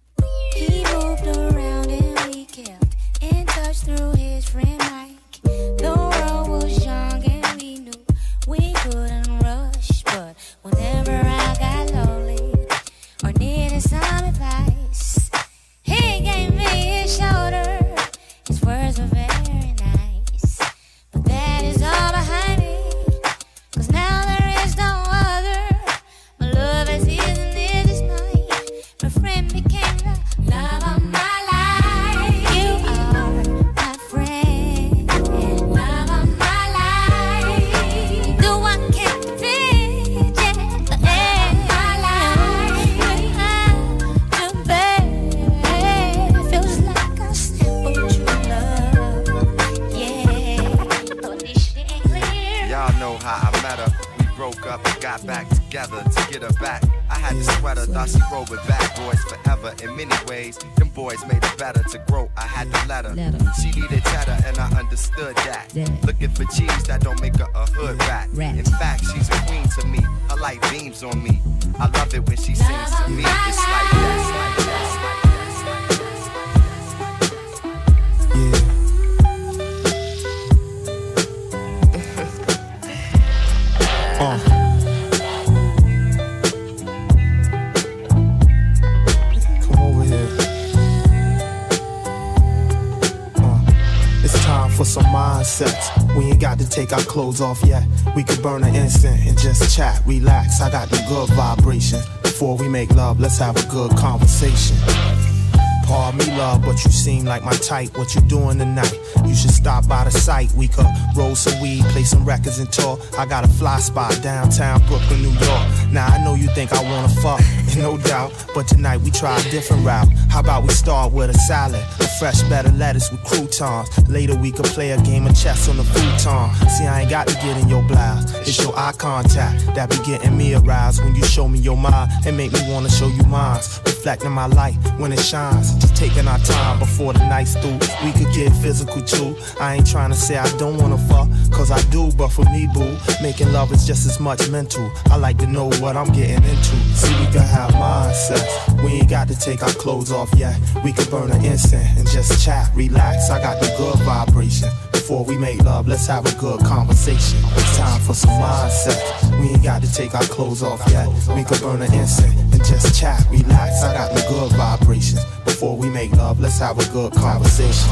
He moved around and we kept in touch through his friend Mike. The world was young and we knew we couldn't rush, but whenever I got lonely or needed some advice, he gave me his shoulder. His words were very nice, but that is all behind me, 'cause now there is no other. My love as is and is mine. My friend became the love of my life. You are my friend, love of my life. The one kept the vision, the end of my life. We have to baby, feels like a simple true love. Yeah, but this shit ain't clear. Y'all know how I met her. We broke up and got back together to get her back. I had to sweat her, thought she rolled with bad boys forever. In many ways, them boys made it better to grow. I had to let her. She needed cheddar and I understood that. Looking for cheese that don't make her a hood rat. In fact, she's a queen to me. Her light beams on me. I love it when she sings to me. It's like that, like that, like that. Come over here. It's time for some mindsets. We ain't got to take our clothes off yet. We could burn an incense and just chat, relax. I got the good vibration. The Before we make love, let's have a good conversation. Pardon me, love, but you seem like my type. What you doing tonight? You should stop by the site. We could roll some weed, play some records and talk. I got a fly spot downtown Brooklyn, New York. Now I know you think I wanna fuck, no doubt, but tonight we try a different route. How about we start with a salad, a fresh bed of lettuce with croutons. Later we could play a game of chess on the futon. See, I ain't got to get in your blouse. It's your eye contact that be getting me aroused. When you show me your mind and make me wanna show you mine. Reflecting my light when it shines. Just taking our time before the night's through. We could get physical too. I ain't trying to say I don't wanna fuck, cause I do, but for me, boo, making love is just as much mental. I like to know what I'm getting into. See, we could have mind sex. We ain't got to take our clothes off yet. We could burn an incense and just chat, relax. I got the good vibration. Before we make love, let's have a good conversation. It's time for some mind sex. We ain't got to take our clothes off yet. We could burn an incense and just chat, relax. I got the good vibrations. Before we make love, let's have a good conversation.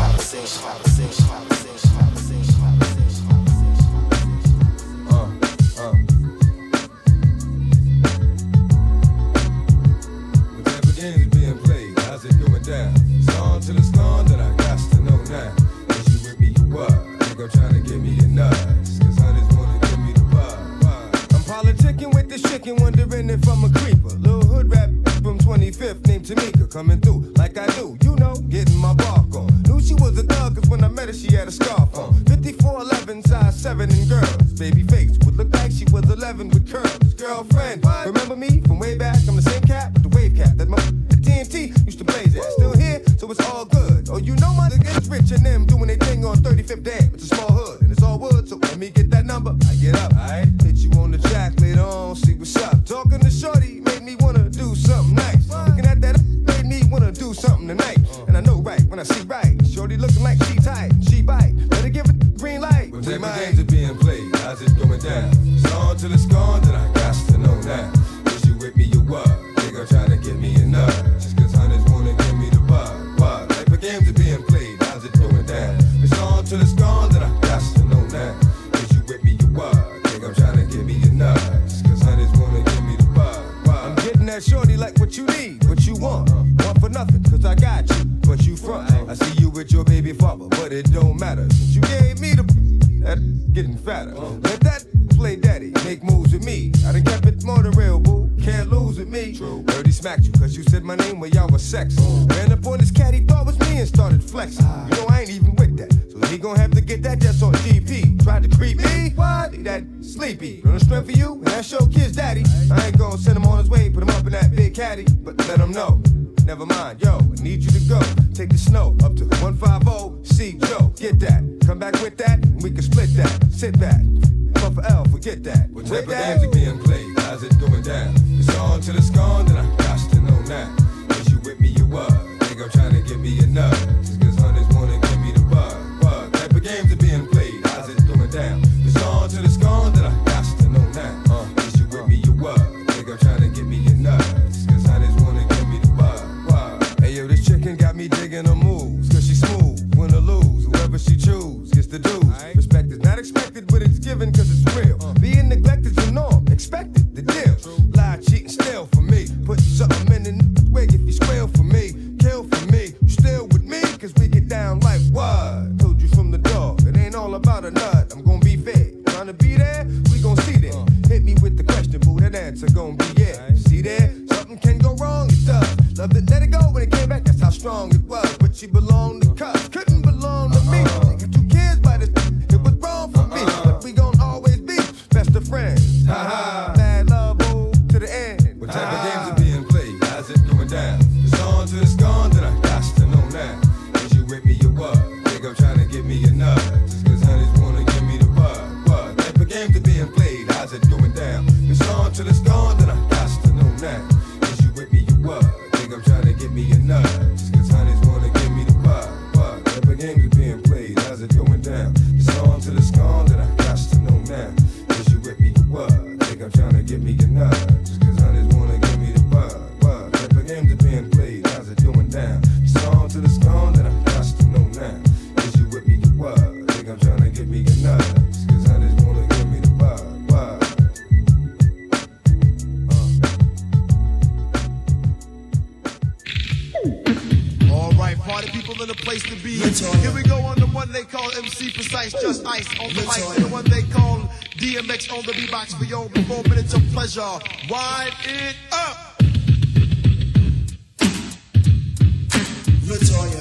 To the storm that I got to know now. Is you with me, you what? Nigga trying to give me a nuts, cause honey's wanna give me the buzz. I'm politicking with this chicken, wondering if I'm a creeper. Little hood rap from 25th named Tamika, coming through like I do, you know, getting my bark on. Knew she was a thug, cause when I met her, she had a scarf on. 54'11", size 7 and girls. Baby face would look like she was 11 with curls. Girlfriend, remember me from way back? I'm the same cat with the wave cap that my TNT used to blaze at. Still here, so it's all good. Oh, you know my niggas rich and them doing their thing on 35th Dam. It's a small hood and it's all wood, so let me get that number. I get up, alright? Hit you on the track later on, see what's up. Talking to shorty made me wanna do something nice. Looking at that made me wanna do something tonight. And I know right when I see right. Shorty looking like she tight, she bite. Better give it the green light. What type of games are being played? How's it going down? It's on till it's gone, then I got to know now. Is you with me, you what? Nigga trying to give me a nut. Just cause honey's wanna give me the bug. What type of games are being played? How's it going down? It's on till it's gone, then I got to know now. Is you with me, you what? Nigga trying to give me a nut. Just cause honey's wanna give me the bug. I'm getting that shorty like what you need, what you want. Want for nothing, cause I got you, but you front. I see you with your baby father, but it don't matter. Since you gave me the that getting fatter. Let that play daddy, make moves with me. I done kept it more than real, boo. Can't lose with me. Heard he smacked you, cause you said my name when y'all was sex. Ran up on this cat, he thought was me and started flexing. You know I ain't even with that, so he gon' have to get that just on GP. Tried to creep me, what? He that sleepy. Run a strength for you, and that's your kid's daddy. I ain't gon' send him on his way, put him up in that big caddy, but let him know. Never mind, yo, I need you to go. Take the snow up to 150, see Joe, get that. Come back with that, and we can split that. Sit back, fuck for L, forget that. What type of games are being played? How's it going down? It's on till it's gone, then I got to know now. Is you with me, you what? Nigga trying to give me a nut. Just cause honey's wanna give me the bug. What type of games are being played? How's it going down? It's on till it's gone, then I got to know now. Is you with me, you what? Nigga trying to give me a nut. Just cause honey's wanna give me the bug. Hey yo, this chicken got me digging her moves, cause she smooth, win or lose, whoever she choose gets the dues. Respect is not expected, but it's given cause it's real. Being neglected is the norm, expected, the deal. Lie, cheat, and steal for me. Put something in the wig if you squeal for me. Kill for me, you still with me, cause we get down like what? Told you from the door, it ain't all about a nut. I'm gonna be fair, trying to be there, we gon' see there. Hit me with the question, boo, that answer gon' be yeah. See there, something can go wrong, it does. Loved it, let it go when it came back, that's how strong it was. But she belonged to Cuz, couldn't belong to me. She got 2 kids by this, it was wrong for me. But we gon' always be best of friends. Ha ha, mad love, boo, to the end. What type of games are being played? How's it going down? It's on till it's gone, then I got to know now. Is you with me, you what? Nigga trying to give me a nut. Just cause honey's wanna give me the bug. What type of games are being played? How's it going down? It's on till it's gone, then I got to know now. Is you with me, you what? I'm trying to get me a nut. Just cause honey's wanna give me the bug. What type of games are being played? How's it going down? It's on till it's gone, then I got to know now. Is you with me, you what? Think I'm trying to get me a nut. Just cause honey's wanna give me the bug. What type of games are being played? How's it going down? It's on till it's gone, then I got to know now. Is you with me, you what? Think I'm trying to get me a nut. Just cause honey's wanna give me the bug. What? ice, just ice on the mic. The one they call DMX on the beatbox for your 4 minutes of pleasure. Wind it up. Latoya,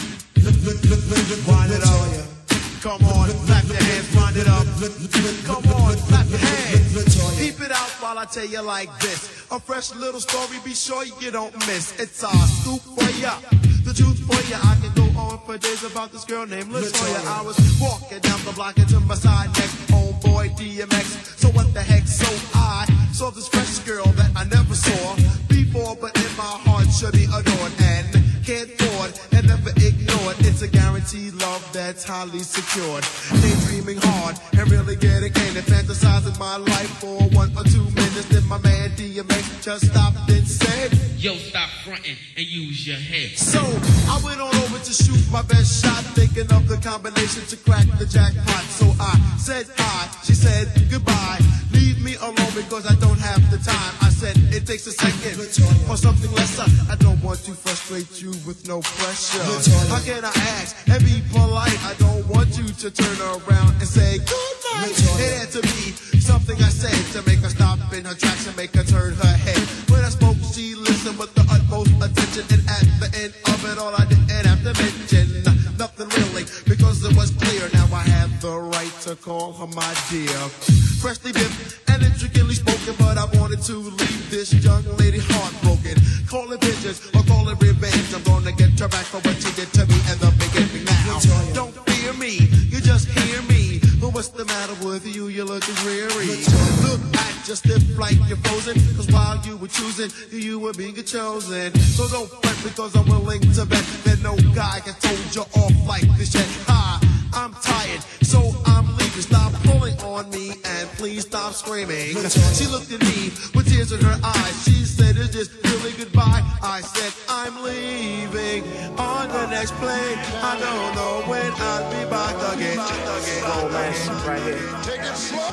wind it up. Come on, clap your hands, wind it up. Come on, clap your hands. Keep it out while I tell you like this. A fresh little story, be sure you don't miss. It's our scoop for ya, the truth for ya. I can go on for days about this girl named Latoya. I was walking down the block into my side next homeboy DMX. So what the heck? So I saw this fresh girl that I never saw before, but in my heart should be adored and can't afford and never ignored. It's a guaranteed love that's highly secured. Daydreaming hard and really getting in and fantasizing my life for 1 or 2 minutes. Then my man DMX just stopped and said, yo, stop fronting and use your head. So I went on over to shoot my best shot, thinking of the combination to crack the jackpot. So I said hi, she said goodbye. Leave me alone because I don't have the time. I said it takes a second or something lesser. I don't want to frustrate you with no pressure. How can I ask and be polite? I don't want you to turn around and say good night. It had to be something I said to make her stop in her tracks and make her turn her head. When I spoke, she listened with the utmost attention, and at the end of it all, I didn't have to mention nothing really, because it was clear. Now I have the right to call her my dear. Freshly dipped and intricately spoken, but I wanted to leave this young lady heartbroken. Call it vengeance or call it revenge. I'm gonna get her back for what she did to me in the beginning. Now, don't fear me, you just hear me. But what's the matter with you? You're looking dreary. Look at your stiff like you're frozen, cause while you were choosing, you were being chosen. So don't fret because I'm willing to bet that no guy can hold you off like this yet. Hi, I'm tired, so I'm leaving. Stop pulling on me and please stop screaming. She looked at me with tears in her eyes. She said, is this really goodbye? I said, I'm leaving on the next plane. I don't know when I'll be back again. Romance right here. Take it slow.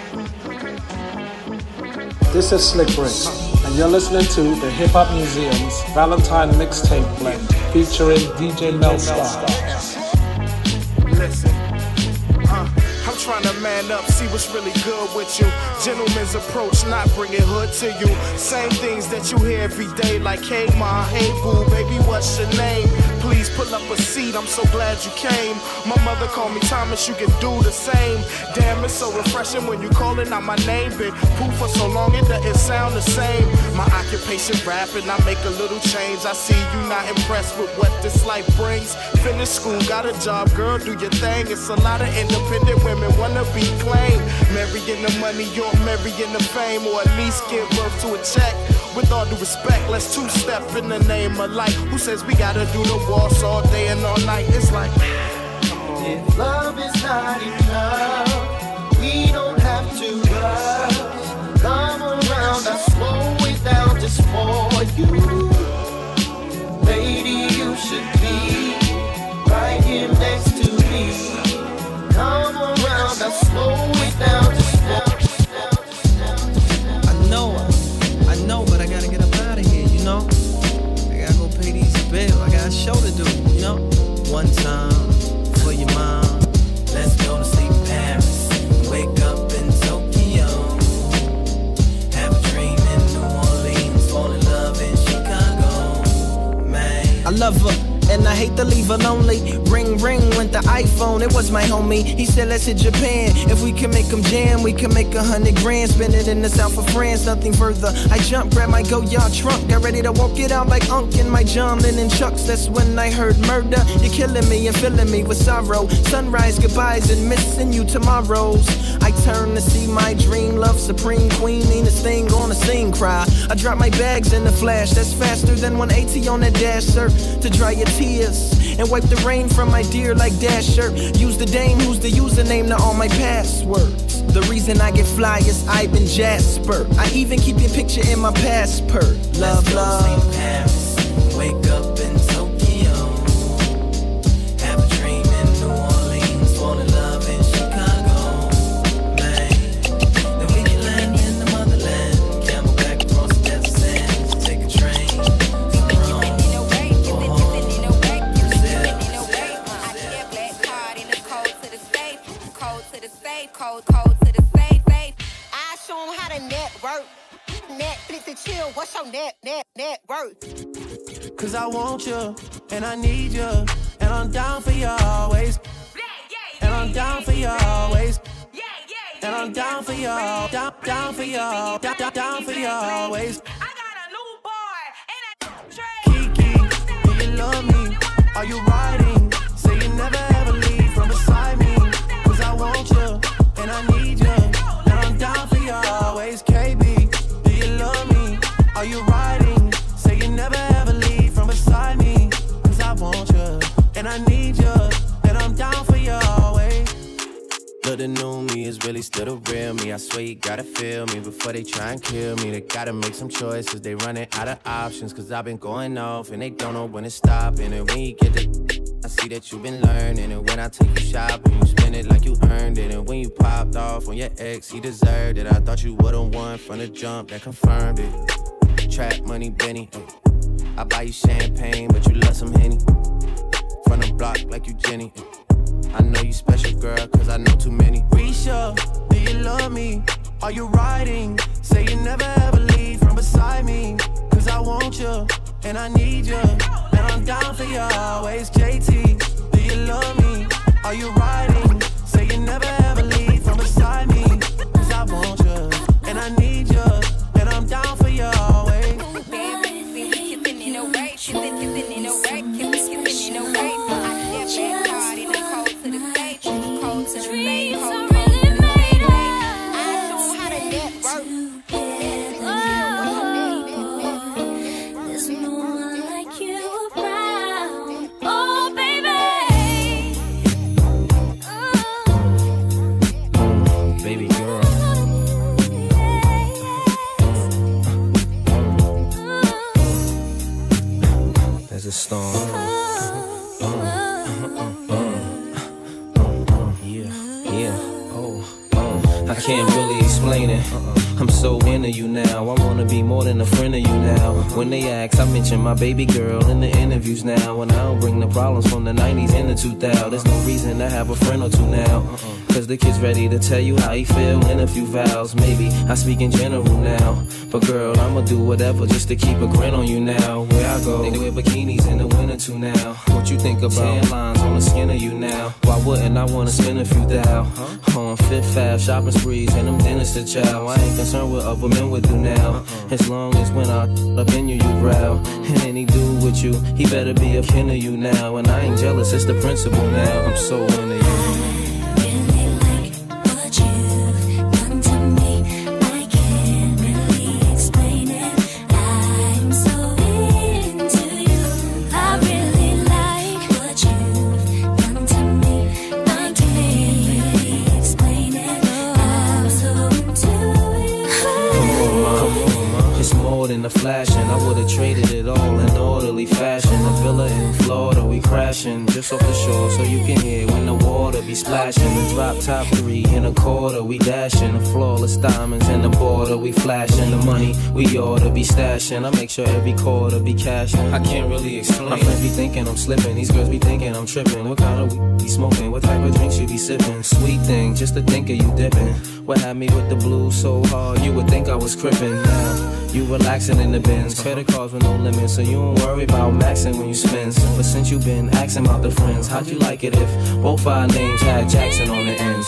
This is Slick Rick, and you're listening to the Hip Hop Museum's Valentine Mixtape blend featuring DJ Mell Starr. Listen, I'm trying to man up, see what's really good with you. Gentleman's approach, not bringing hood to you. Same things that you hear every day, like hey ma, hey boo, baby, what's your name? Please pull up a seat, I'm so glad you came. My mother called me Thomas, you can do the same. Damn, it's so refreshing when you calling out my name. Been poof for so long, it doesn't sound the same. My occupation rapping, I make a little change. I see you not impressed with what this life brings. Finish school, got a job, girl, do your thing. It's a lot of independent women wanna be claimed. Marrying the money, you're marrying the fame, or at least give birth to a check. With all due respect, let's two-step in the name of life. Who says we gotta do the waltz all day and all night? It's like, if love is not enough, we don't have to rush. Come around, I slow it down just for you. Lady, you should be right here next to me. Come around, I slow it down just for you. I know, but I gotta get up out of here, you know? I gotta go pay these bills, I got a show to do, you know? One time for your mom. Let's go to sleep in Paris, wake up in Tokyo. Have a dream in New Orleans, fall in love in Chicago. Man, I love her, and I hate to leave her lonely. Ring, ring, went the iPhone, it was my homie. He said, let's hit Japan. If we can make them jam, we can make 100 grand. Spend it in the south of France, nothing further. I jumped, grabbed my go-yard trunk, got ready to walk it out like Unc in my John Lennon chucks. That's when I heard murder. You're killing me and filling me with sorrow. Sunrise goodbyes and missing you tomorrows. I turn to see my dream, love supreme queen. Ain't this thing gonna sing, cry. I drop my bags in the flash. That's faster than 180 on the dash, sir. To dry your tears and wipe the rain from my dear like Dasher. Use the dame, who's the username to all my passwords. The reason I get fly is I've been Jasper. I even keep your picture in my passport. Love, love. Paris, wake up in Tokyo. Have a dream in New Orleans, fall in love in Chicago. Man, then we can land in the motherland. Camelback across the desert sands, take a train. on how to network. Netflix and chill, what's your net worth? Cause I want you, and I need you, and I'm down for you always. And I'm down for you always. And I'm down for you, down for you, down for you always. Kiki, do you love me? Are you riding? Say you never ever leave from beside me. Cause I want you, and I need you, and I'm down for you always. KB, do you love me? Are you riding? Say you never ever leave from beside me. Cause I want you, and I need you, and I'm down for you always. Look, the new me is really still the real me. I swear you gotta feel me before they try and kill me. They gotta make some choices, they running out of options. Cause I've been going off and they don't know when to stop. And when you get the I see that you've been learning. And when I take you shopping, you spend it like you earned it. And when you popped off on your ex, he deserved it. I thought you would've won from the jump, that confirmed it. Trap money, Benny, I buy you champagne, but you love some Henny. From the block like you Jenny. I know you special, girl, cause I know too many. Risha, do you love me? Are you riding? Say you never ever leave from beside me. Cause I want you, and I need you, and I'm down for you always. JT, do you love me? Are you riding? Say you never ever leave from beside me. Cause I want you, and I need you, and I'm down for you always. Kissing in a way, kissing in a way, kissing in a way. I step back hard in the cold to the stage, cold to the stage, cold to the stage. I know how to network. There's no one like you around. Oh, baby. Baby girl. There's a storm. I can't really explain it. I'm so into you now. I wanna be more than a friend of you now. When they ask, I mention my baby girl in the interviews now. And I don't bring the problems from the 90s and the 2000s. There's no reason to have a friend or two now. Cause the kid's ready to tell you how he feel in a few vows. Maybe I speak in general now. But girl, I'ma do whatever just to keep a grin on you now. Where I go, they wear bikinis in the winter too now. What you think about tan lines on the skin of you now? Why wouldn't I wanna spend a few thou on Fifth Ave shopping sprees and them dinners to chow? I ain't concerned what other men would do now. As long as when I up in you, you growl. And any dude with you, he better be a kin of you now. And I ain't jealous, it's the principle now. I'm so into you. In the flashing, I would've traded it all in orderly fashion. A villa in Florida, we crashing just off the shore, so you can hear when the water be splashing. The drop top 3 in a quarter, we dashing. The flawless diamonds in the border, we flashing. The money we oughta be stashing. I make sure every quarter be cashing. I can't really explain. My friends be thinking I'm slipping, these girls be thinking I'm tripping. What kind of weed be smoking? What type of drinks you be sipping? Sweet thing, just to think of you dipping. What had me with the blues so hard, you would think I was crippin'. Now you relaxing in the bins, credit cards with no limits, so you don't worry about maxing when you spend. But since you been asking about the friends, how'd you like it if both our names had Jackson on the ends?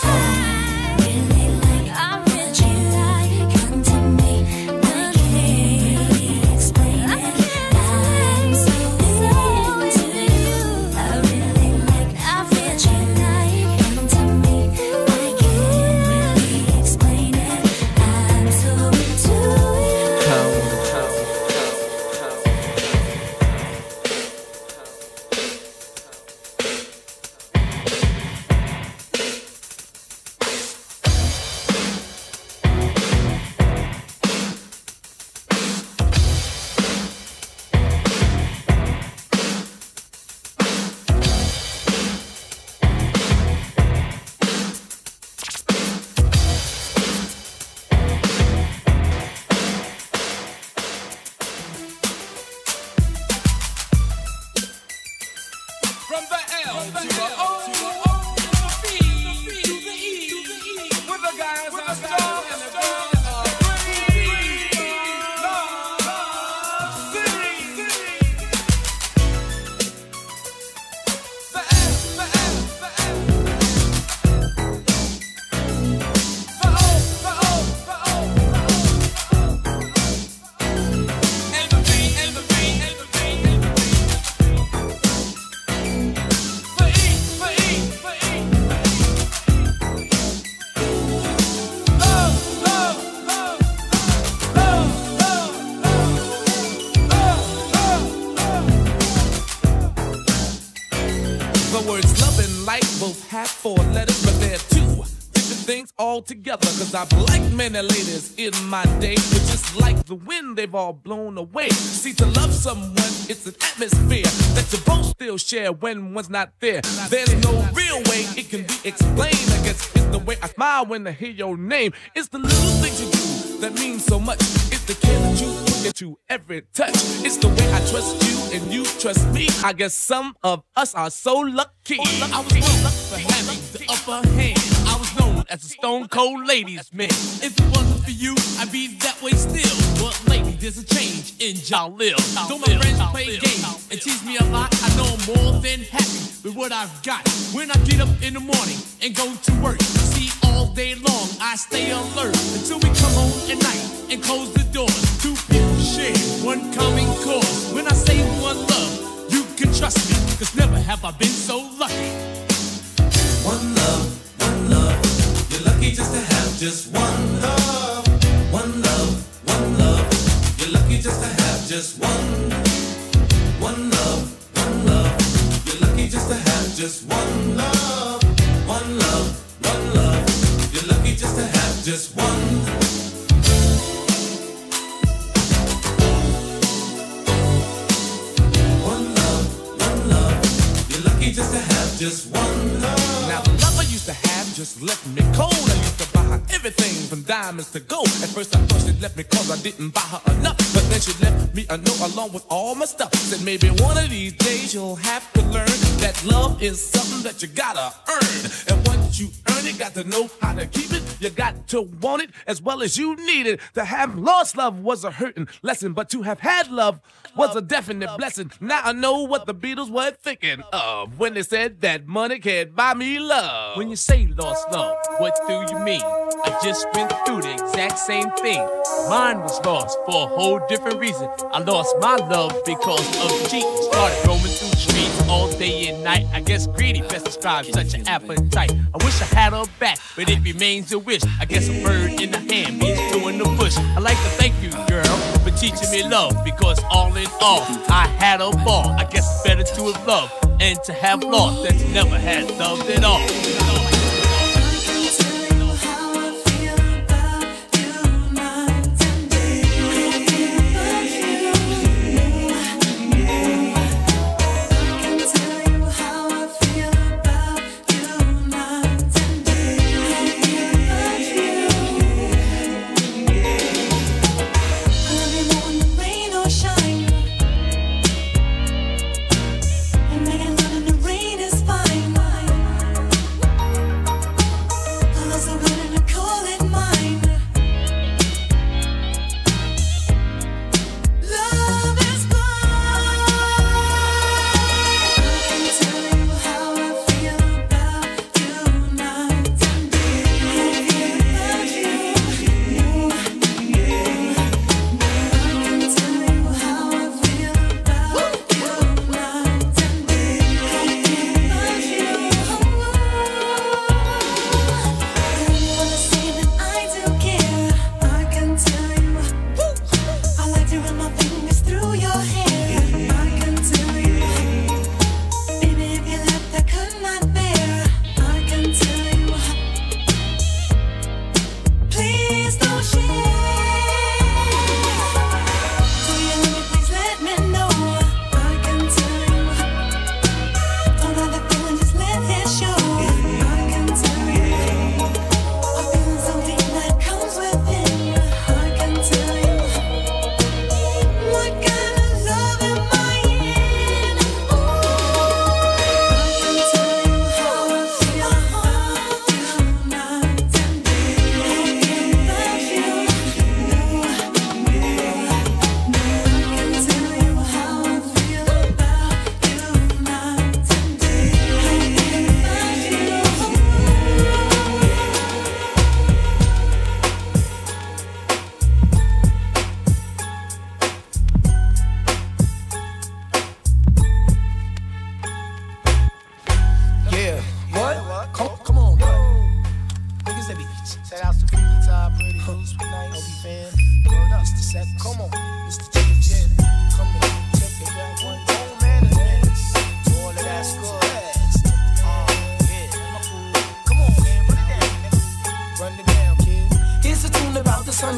all together. Cause I've liked many ladies in my day, but just like the wind, they've all blown away. See, to love someone, it's an atmosphere that you both still share when one's not there. There's no real way it can be explained. I guess it's the way I smile when I hear your name. It's the little things you do that mean so much. It's the care that you put into every touch. It's the way I trust you and you trust me. I guess some of us are so lucky. I was born for having the upper hand. I was known as a stone cold ladies man. If it wasn't for you, I'd be that way still. But lately there's a change in Jalil. Though my friends play games and tease me a lot, I know I'm more than happy with what I've got. When I get up in the morning and go to work, see all day long I stay alert until we come home at night and close the doors. Two people share one common cause. When I say one love, you can trust me, cause never have I been so lucky. One love, one love. You're lucky just to have just one love. One love, one love. You're lucky just to have just one. One love, one love. You're lucky just to have just one love. One love, one love. You're lucky just to have just one. Just to have just one love. Now the love I used to have just left me cold. I used to buy her everything from diamonds to gold. At first I thought she left me cause I didn't buy her enough, but then she left me a note along with all my stuff. Said maybe one of these days you'll have to learn that love is something that you gotta earn. And once you earn it, got to know how to keep it. You got to want it as well as you need it. To have lost love was a hurting lesson, but to have had love was a definite blessing. Now I know what the Beatles were thinking of when they said that money can't buy me love. When you say lost love, what do you mean? I just went through the exact same thing. Mine was lost for a whole different reason. I lost my love because of cheating. Started roaming through the streets all day and night. I guess greedy best describes such an appetite. I wish I had her back, but it remains a wish. I guess a bird in the hand means two in the bush. I'd like to thank you, girl, for teaching me love, because all in all, I had a ball. I guess it's better to have loved and to have lost than to never had loved at all.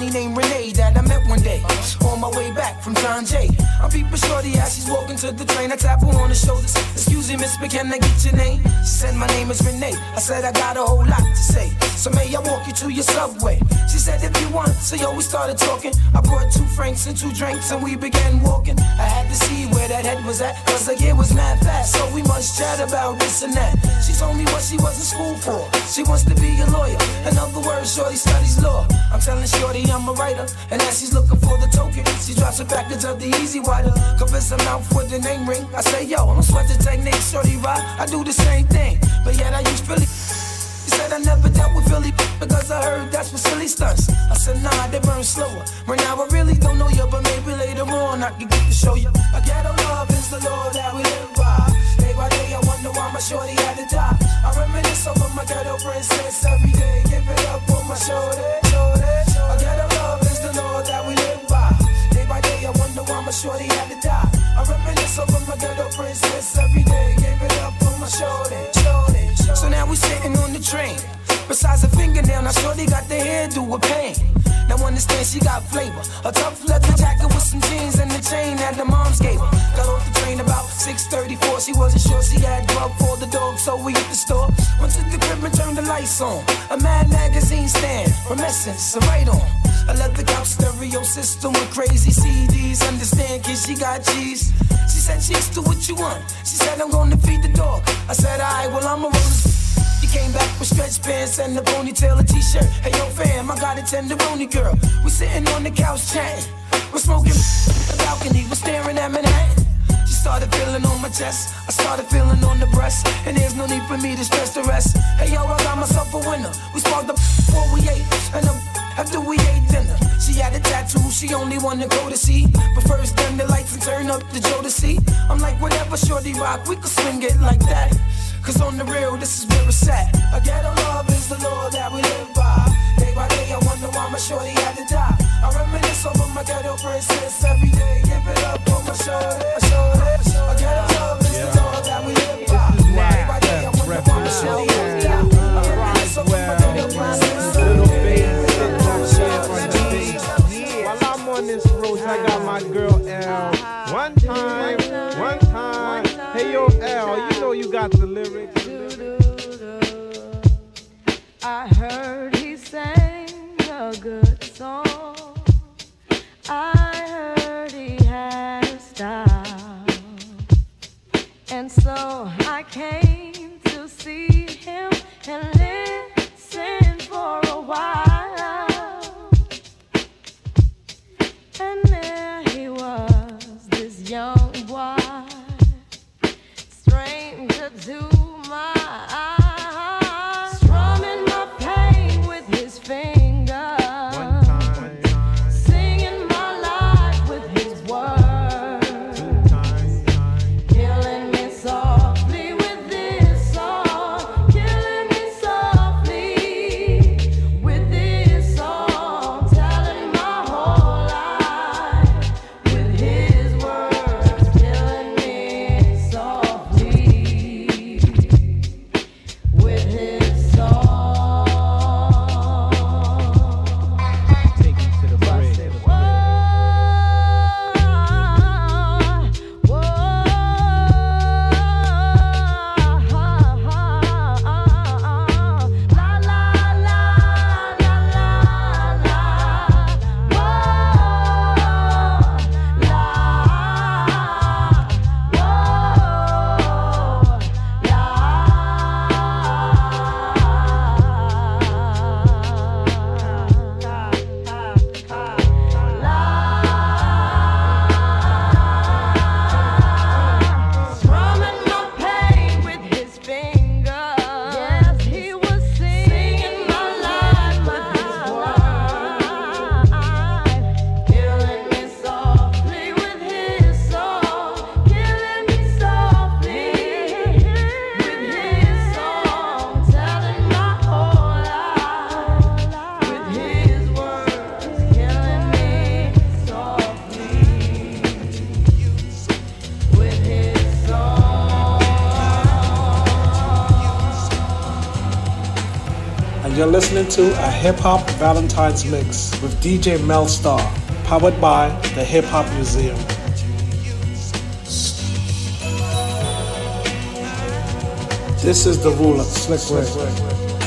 shorty named Renee that I met one day on my way back from John Jay. I'm peeping shorty as she's walking to the train. I tap her on the shoulders. Excuse me, miss, but can I get your name? She said my name is Renee. I said I got a whole lot to say. So may I walk you to your subway? She said if you want. So yo, we started talking. I brought 2 francs and 2 drinks and we began walking. I had to see where that head was at, cause the year was mad fast. So we must chat about this and that. She told me what she was in school for. She wants to be a lawyer. In other words, shorty studies law. I'm telling shorty I'm a writer. And as she's looking for the token, she drops a package of the Easy Wider. Covers her mouth with the name ring. I say, yo, don't sweat the technique, shorty ride. I do the same thing, but yet I use Philly. She said I never dealt with Philly because I heard that's for silly stunts. I said, nah, they burn slower. Right now I really don't know you, but maybe later on I can get to show you. A ghetto love is the law that we live by. Day by day I wonder why my shorty had to die. I reminisce over my ghetto princess every day. Give it up for my shorty, shorty. A ghetto love is the law that we live by. Day by day I wonder why my shorty had to die. I reminisce over my ghetto princess every day. Give it up for my shorty, shorty. So now we sitting on the train. Besides a fingernail, now shorty got the hairdo with pain. Now understand she got flavor. A tough leather jacket with some jeans and the chain that the moms gave her. Got off the train about 6:34. She wasn't sure she had grub for the dog, so we hit the store. Went to the crib and turned the lights on. A Mad magazine stand from Essence, a right on. I let the couch stereo system with crazy CDs. Understand, kid, she got cheese. She said, cheese to what you want. She said, I'm gonna feed the dog. I said, alright, well, I'm a roll. He came back with stretch pants and a ponytail, a t-shirt. Hey, yo, fam, I got a tenderoni girl. We sitting on the couch chatting. We're smoking the balcony. We're staring at Manhattan. She started feeling on my chest. I started feeling on the breast. And there's no need for me to stress the rest. Hey, yo, I got myself a winner. We sparked up before we ate. And after we ate dinner, she had a tattoo. She only wanted to go to see. But first, dim the lights and turn up the Joe to see. I'm like, whatever, shorty rock. We could swing it like that. Cause on the real, this is where it's at. A ghetto love is the law that we live by. Day by day, I wonder why my shorty had to die. I reminisce over my ghetto princess every day. Give it up for my shorty, shorty. A ghetto love is the law that we live by. Day by day, I wonder why my shorty had to die. I reminisce over my ghetto princess every day. While I'm on this road, I got my girl L. One time. Hey yo L, you know you got the lyrics. I heard he sang a good song. I heard he had a style. And so I came to see him and listen for a while. And there he was, this young boy, stranger to my eyes, strumming my pain with his fingers. you're listening to a Hip Hop Valentine's mix with DJ Mell Starr, powered by the Hip Hop Museum. This is the rule of Slick Rick.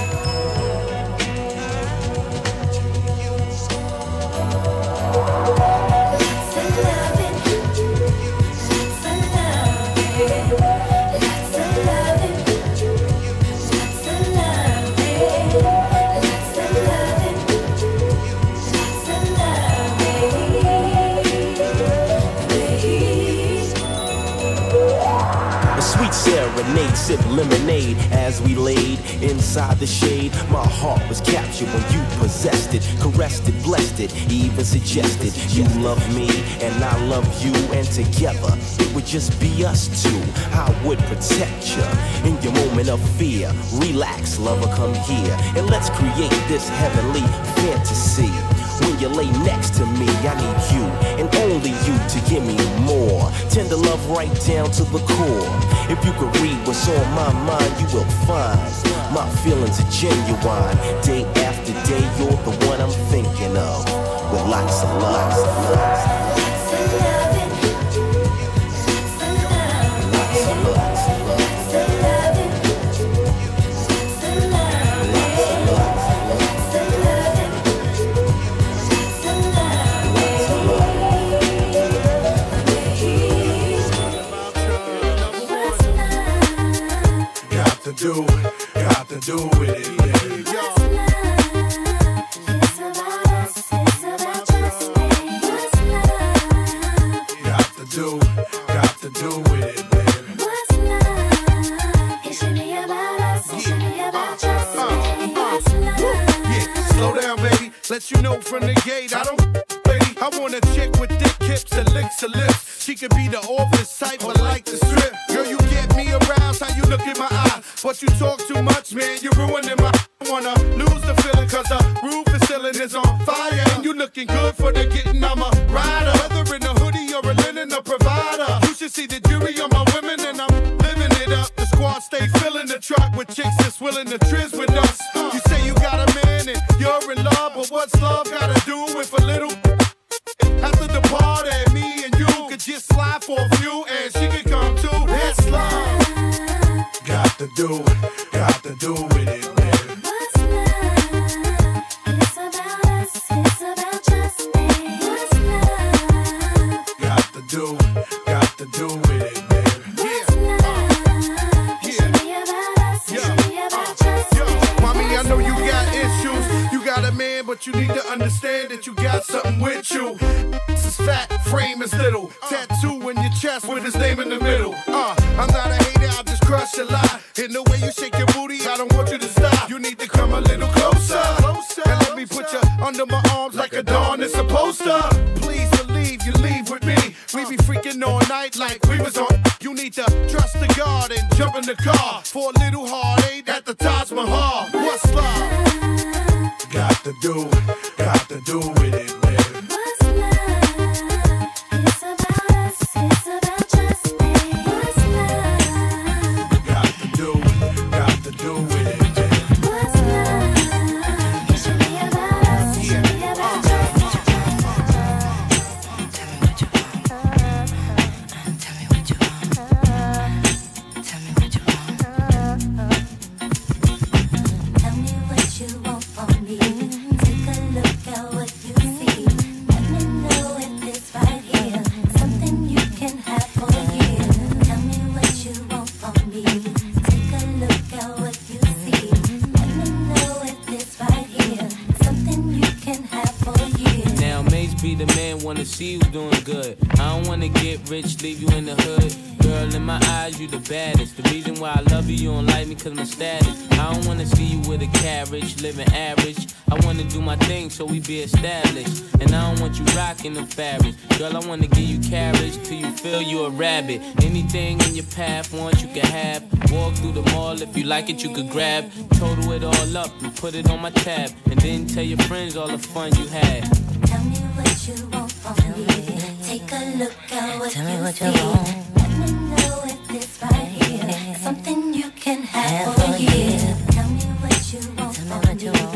Sip lemonade as we laid inside the shade. My heart was captured when you possessed it, caressed it, blessed it, even suggested you love me and I love you, and together it would just be us two. I would protect you in your moment of fear. Relax, lover, come here and let's create this heavenly fantasy. When you lay next to me, I need you and only you to give me more. Tender love right down to the core. If you could read what's on my mind, you will find my feelings are genuine. Day after day, you're the one I'm thinking of. With lots of love. Got to do with it, baby. It's about us, it's about trust me. What's love? Got to do with it, baby. What's love? It should be about us, it should be about trust me. What's love? Yeah, slow down, baby. Let you know from the gate, I don't, baby. I want a chick with thick hips and licks her lips. She could be the office type, but like the strip. Girl, you get me aroused, how you look in my eye. But you talk too much, man, you're ruining my. I wanna lose the feeling, cause the roof is ceiling is on fire. And you looking good for the getting, I'm a rider. Whether in a hoodie or a linen, a provider. You should see the jury on my women, and I'm living it up. The squad stay filling the truck with chicks that's willing to trizz with us. You say you got a man and you're in love, but what's love gotta do with a little? After the party, me and you could just slide for a few, and she could come too. That's love. Got to do with it, baby. What's love? It's about us, it's about trust me. What's love? Got to do with it, baby. What's love? It should be about us, it should be about trust me. Mommy, I know you got issues. You got a man, but you need to understand that you got something with you. This is fat, frame is little. Tattoo in your chest with his name in the middle. I'm not a hater, I'll just crush a lie. In the way you shake your booty, I don't want you to stop. You need to come a little closer. And let me put you under my arms like a dawn is supposed to. Please believe you leave with me. We be freaking all night like we was on. You need to trust the God and jump in the car for a little heartache at the Taj Mahal. What's love? Got to do with it, baby. What's love? It's about us, it's about trust me. What's love? Got to do with it, baby. What's love? It should be about us, it should be about trust me. Tell me what you want. Tell me what you want. Tell me what you want. Tell me what you want from me. Take a look at what you see. Let me know if it's right here. Something you can have for a year. Tell me what you want from me. Take a look at what you see. Let me know if it's right here. Something you can have for a year. Now, Mace be the man, wanna see you doing good. I don't wanna get rich, leave you in the hood. Girl, in my eyes, you the baddest. The reason why I love you, you don't like me cause my status. I don't wanna see you with a carriage, living average. I wanna do my thing so we be established. And I don't want you rocking the fabrics. Girl, I wanna give you carriage till you feel you a rabbit. Anything in your path, once you can have. Walk through the mall, if you like it, you could grab. Total it all up and put it on my tab. And then tell your friends all the fun you had. Tell me what you want from me. Take a look at what Tell me you what see. you want. Let me know if it's right here. Something you can have for a year. Tell me what you want from me.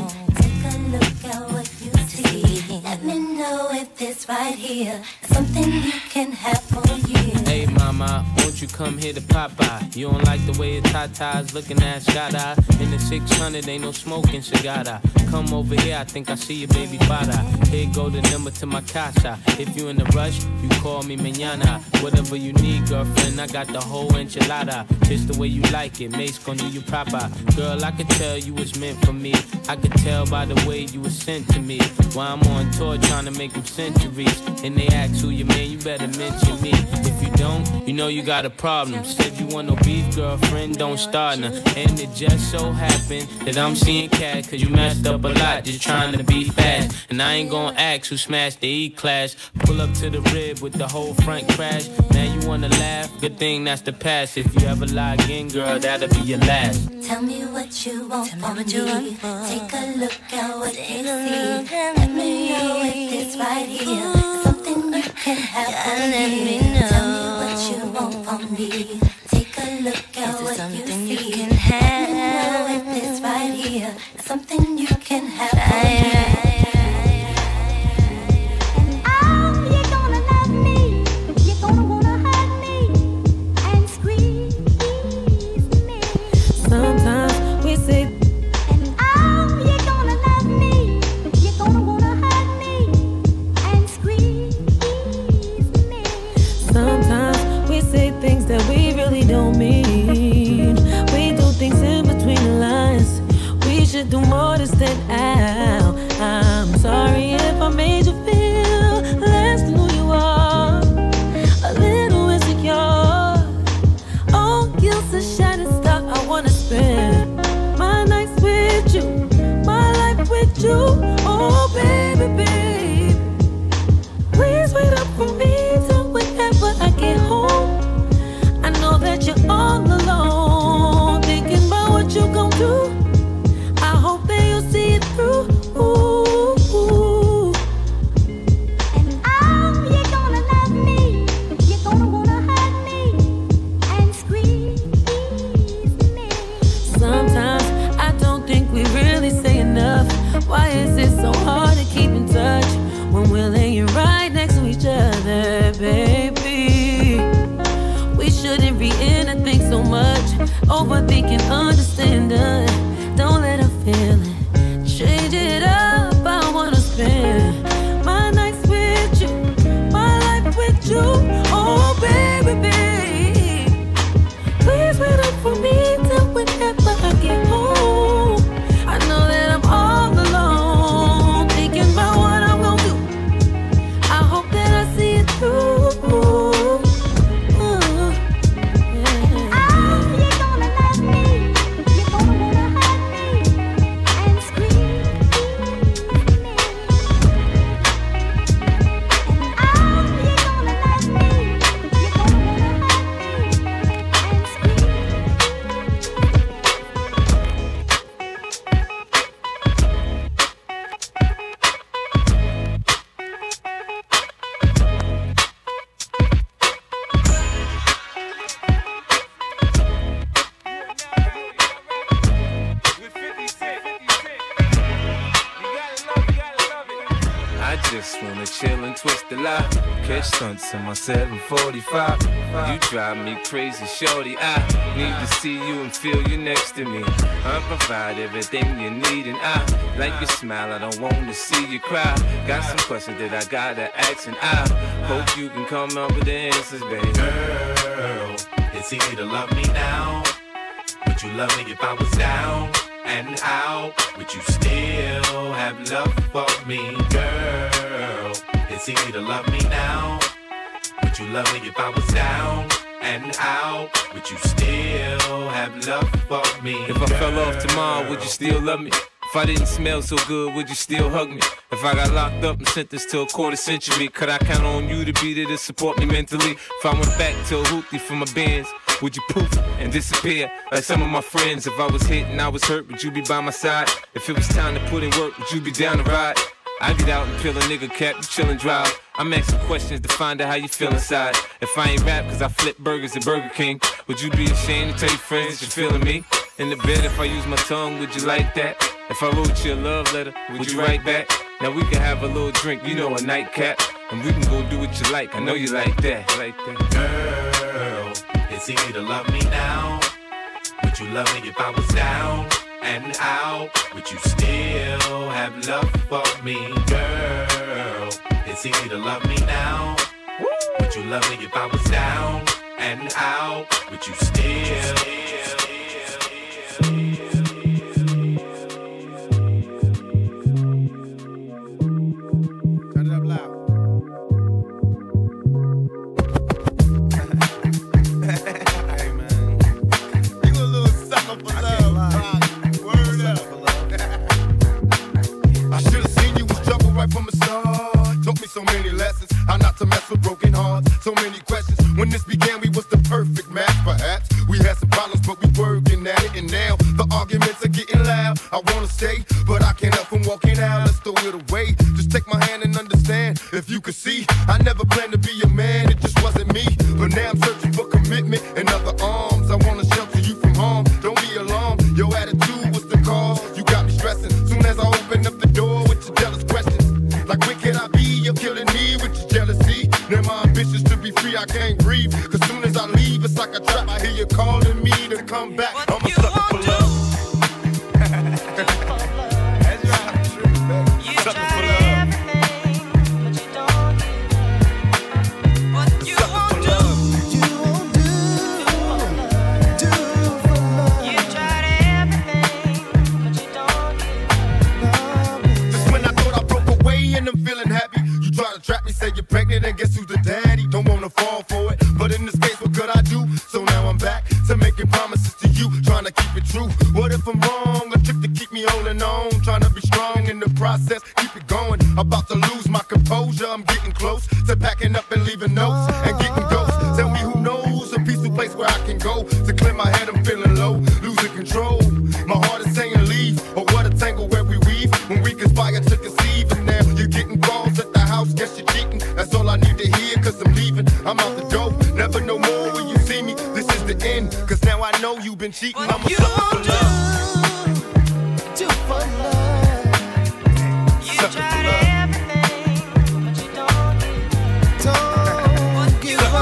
know if this right here is something you can have for years. Hey mama, won't you come here to pop by? You don't like the way your tatas looking at Shoutout. In the 600 ain't no smoking cigar. Come over here, I think I see your baby father. Here go the number to my casa. If you in a rush, you call me mañana. Whatever you need, girlfriend, I got the whole enchilada. Just the way you like it, mate's gonna do you proper. Girl, I could tell you was meant for me. I could tell by the way you were sent to me. While I'm on tour trying to make them centuries. And they ask who you man, you better mention me. If you don't, you know you got a problem. Said you want no beef, girlfriend, don't start now. And it just so happened that I'm seeing cat, cause you messed up a lot just trying to be fast. And I ain't gonna ask who smashed the E-class. Pull up to the rib with the whole front crash. Now you wanna laugh? Good thing that's the past. If you ever lie again, girl, that'll be your last. Tell me what you want from me. Take a look at what you see. Let me know if this right here is something you can have for me. Tell me what you want from me. Take a look at what you see. Let me know if this right here is something you can have for me. Sometimes we say, and oh, you're gonna love me. You're gonna wanna hug me and squeeze me. Sometimes we say things that we really don't mean. We do things in between the lines. We should do more to stand out. I'm sorry if I made you feel less than who you are. A little insecure. Oh, you're a shining star. I wanna spend my nights with you, my life with you. Oh, baby, babe, please wait up for me till whenever I get home. I know that you're all alone, thinking about what you gon' do. I hope that you'll see it through. And oh, you're gonna love me. You're gonna wanna hug me and squeeze me. Sometimes I don't think we really say enough. Why is it so hard to keep in touch when we're laying right next to each other, baby? We shouldn't be in a thing so much, overthinking, understanding. Don't let her feel it. Change it up. I wanna spend my nights with you, my life with you. Oh, baby, babe, please wait up for me till whenever I get home. I know that I'm all alone, thinking about what I'm gonna do. I hope that I see it through. Chill and twist the lie. Catch stunts in my 745. You drive me crazy, shorty. I need to see you and feel you next to me. I provide everything you need, and I like your smile. I don't want to see you cry. Got some questions that I gotta ask, and I hope you can come up with the answers, baby. Girl, it's easy to love me now. Would you love me if I was down and out? Would you still have love for me, girl? It's easy to love me now. Would you love me if I was down and out? Would you still have love for me, If I fell off tomorrow, would you still love me? If I didn't smell so good, would you still hug me? If I got locked up and sentenced to a quarter century, could I count on you to be there to support me mentally? If I went back to a hoopty for my bands, would you poof and disappear like some of my friends? If I was hit and I was hurt, would you be by my side? If it was time to put in work, would you be down to ride? I get out and peel a nigga cap, you chillin' drive. I'm asking questions to find out how you feel inside. If I ain't rap cause I flip burgers at Burger King, would you be ashamed to tell your friends that you're feeling me? In the bed if I use my tongue, would you like that? If I wrote you a love letter, would you write back? Now we can have a little drink, you know, a nightcap, and we can go do what you like. I know you like that. Girl, it's easy to love me now. Would you love me if I was down and out? Would you still have love for me? Girl, it's easy to love me now. Would you love me if I was down and out? Would you still? Turn it up loud. Hey man, you a little sucker for love. Word up. I should have seen you was trouble right from the start. Taught me so many lessons, how not to mess with broken hearts. So many questions. When this began, we was the perfect match. Perhaps we had some problems, but we working at it. And now the arguments are getting loud. I wanna stay, but I can't help from walking out. Let's throw it away. Just take my hand and understand. If you could see, I never planned to be a man. It just wasn't me. But now I'm searching for commitment and other arms. I wanna shelter you from harm. Don't be alarmed. Your attitude was the cause. You got me stressing. Soon as I open up the door with your jealous questions, like where can I be? You're killing me with your jealousy. Now my ambitions to be free, I can't breathe. Cause soon as I leave, it's like a trap. I hear you calling me to come back. I'm a sucker for love. That's right. Sucker for love. And I'm feeling happy. You try to trap me, say you're pregnant, and guess who's the daddy? Don't wanna fall for it, but in this case, what could I do? So now I'm back to making promises to you, trying to keep it true. What if I'm wrong? A trick to keep me holding on, trying to be strong in the process, keep it going. About to lose my composure, I'm getting close to packing up and leaving notes and getting ghosts. Tell me who knows a peaceful place where I can go to clear my head. I'm feeling low, losing control. My heart is saying leave, or what a tangle where we weave when we conspire to conceive. And now you're getting calls at the house, guess you're cheating. That's all I need to hear, cause I'm leaving. I'm out the door, never no more when you see me. This is the end, cause now I know you've been cheating. I'm a sucker for love. Do for love. You tried everything, but you don't give up.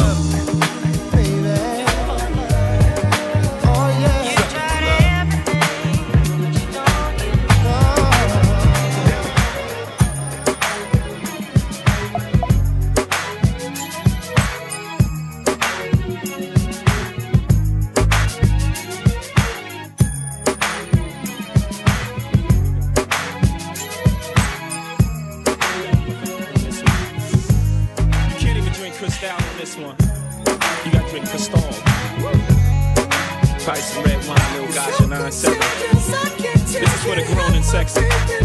One. You gotta drink Cristal. Probably some red wine, little gosh, and 9-7. This is for the grown and sexy.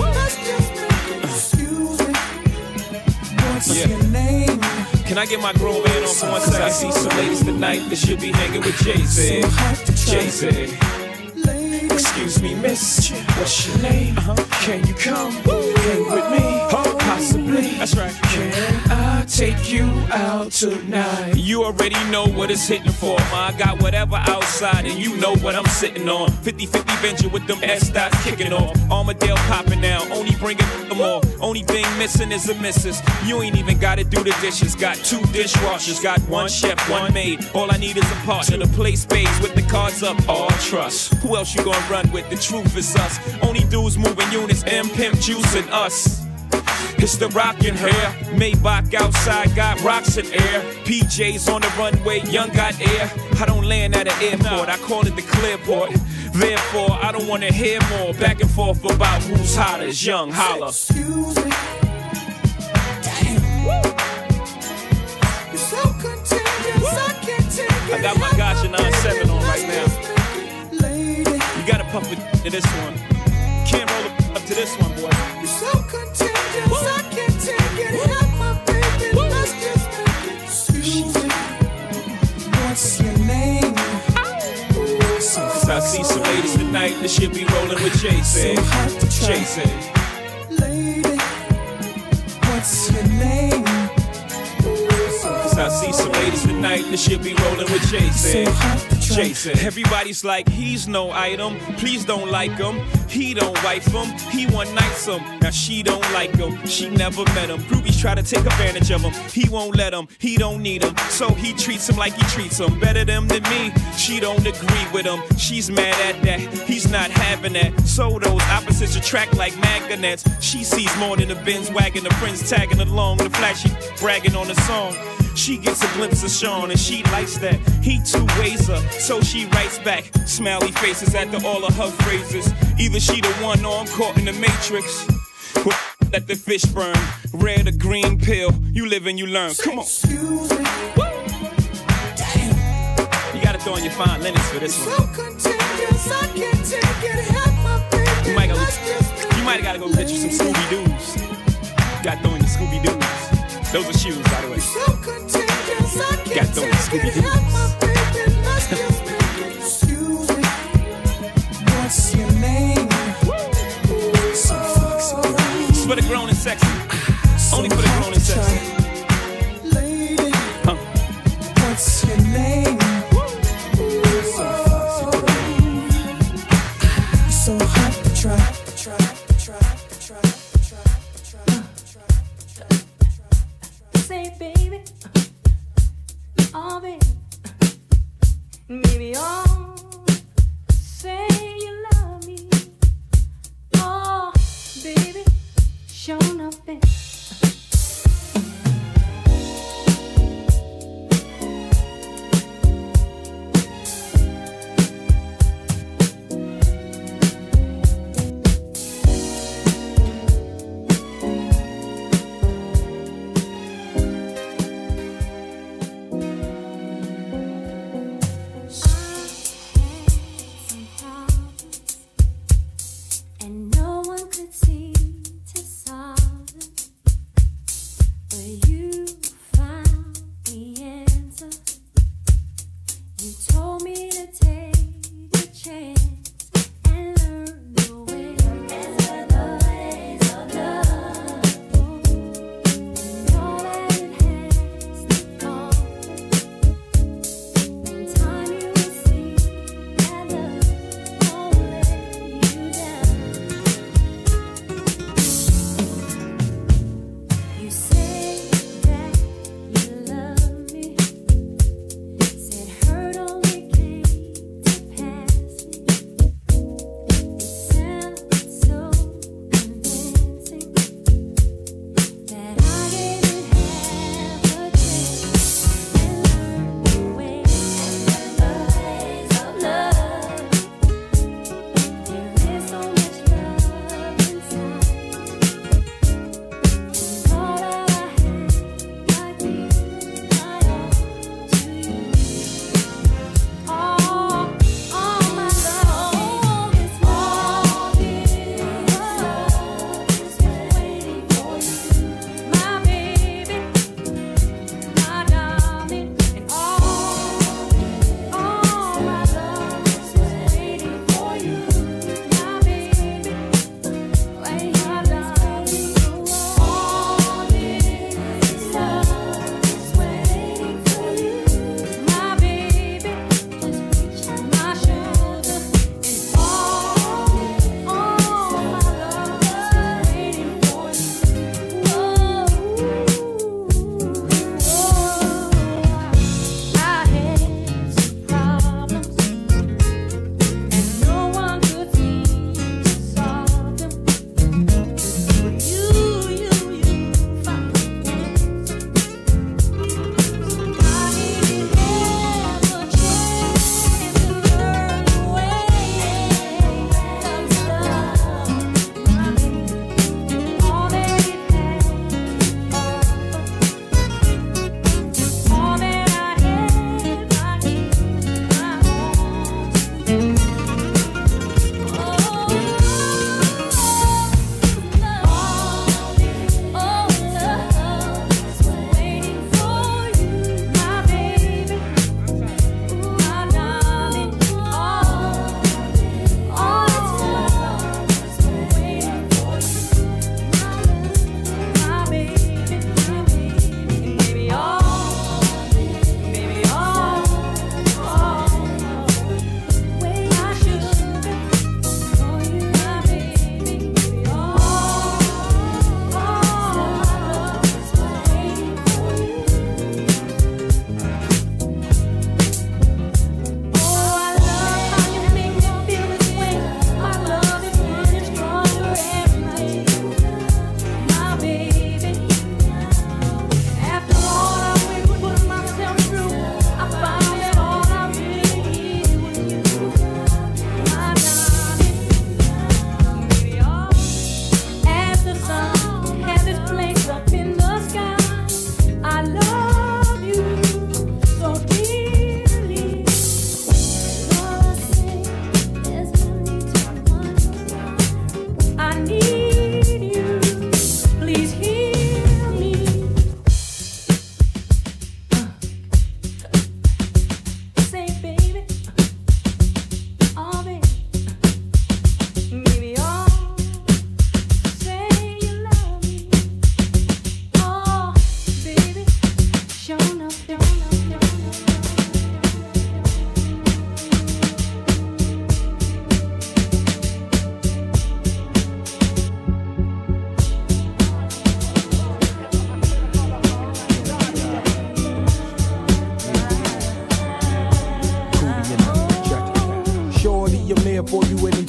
Yeah. Can I get my grown man on for 1 second? I see some ladies tonight that should be hanging with Jay-Z. Jay-Z. Excuse me, miss, what's your name? Can you come hang with me? Possibly. That's right. Can I take you out tonight? You already know what it's hitting for. I got whatever outside, and you know what I'm sitting on. 50-50 venture with them S-dots kicking off. Armadale popping now, only bringing them all. Only thing missing is a missus. You ain't even gotta do the dishes. Got 2 dishwashers, got 1 chef, 1 maid. All I need is a partner to play spades with the cards up. All trust. Who else you gonna run with? The truth is us. Only dudes moving units, M Pimp Juice and us. It's the rockin' hair, Maybach outside, got rocks in air. PJs on the runway, young got air. I don't land at an airport, I call it the clearport. Therefore, I don't wanna hear more back and forth about who's hotter, is young, holla. Excuse me. Damn. You're so contagious, I can't take it. I got my Gotcha 9-7 on right now. You gotta puff it to this one. Can't roll up to this one, boy. You're so contagious, I can't take it. Help my baby, let's just make it. Excuse me, what's your name? Cause I see some ladies tonight that should be rolling with Jay-Z. Jay-Z. Lady, what's your name? Cause I see some ladies tonight that should be rolling with Jay-Z. Jay-Z. Jason. Everybody's like, he's no item. Please don't like him. He don't wife him. He one nights him. Now she don't like him. She never met him. Groupies try to take advantage of him. He won't let him. He don't need him. So he treats him like he treats him. Better them than me. She don't agree with him. She's mad at that. He's not having that. So those opposites attract like magnets. She sees more than a Benz wagon. The friends tagging along. The flashy bragging on the song. She gets a glimpse of Sean and she likes that. He two-ways her, so she writes back. Smiley faces after all of her phrases. Either she the one or I'm caught in the matrix. Let the fish burn. Red or green pill. You live and you learn. Come on. Excuse me. Damn. You gotta throw on your fine linens for this one. So contagious, I can't take it. Help my baby. You might gotta go get you some Scooby-Doos. Gotta throw in your Scooby-Doos. Those are shoes, by the way. So contagious, I can't Got throw in your Scooby-Doos. Excuse me. What's your name? So foxy girl. It's for the grown and sexy. Only for the grown and sexy. Lady. What's your name? So foxy girl. So hot to try. Say, baby, oh, baby, baby, oh, say you love me, oh, baby, show nothing.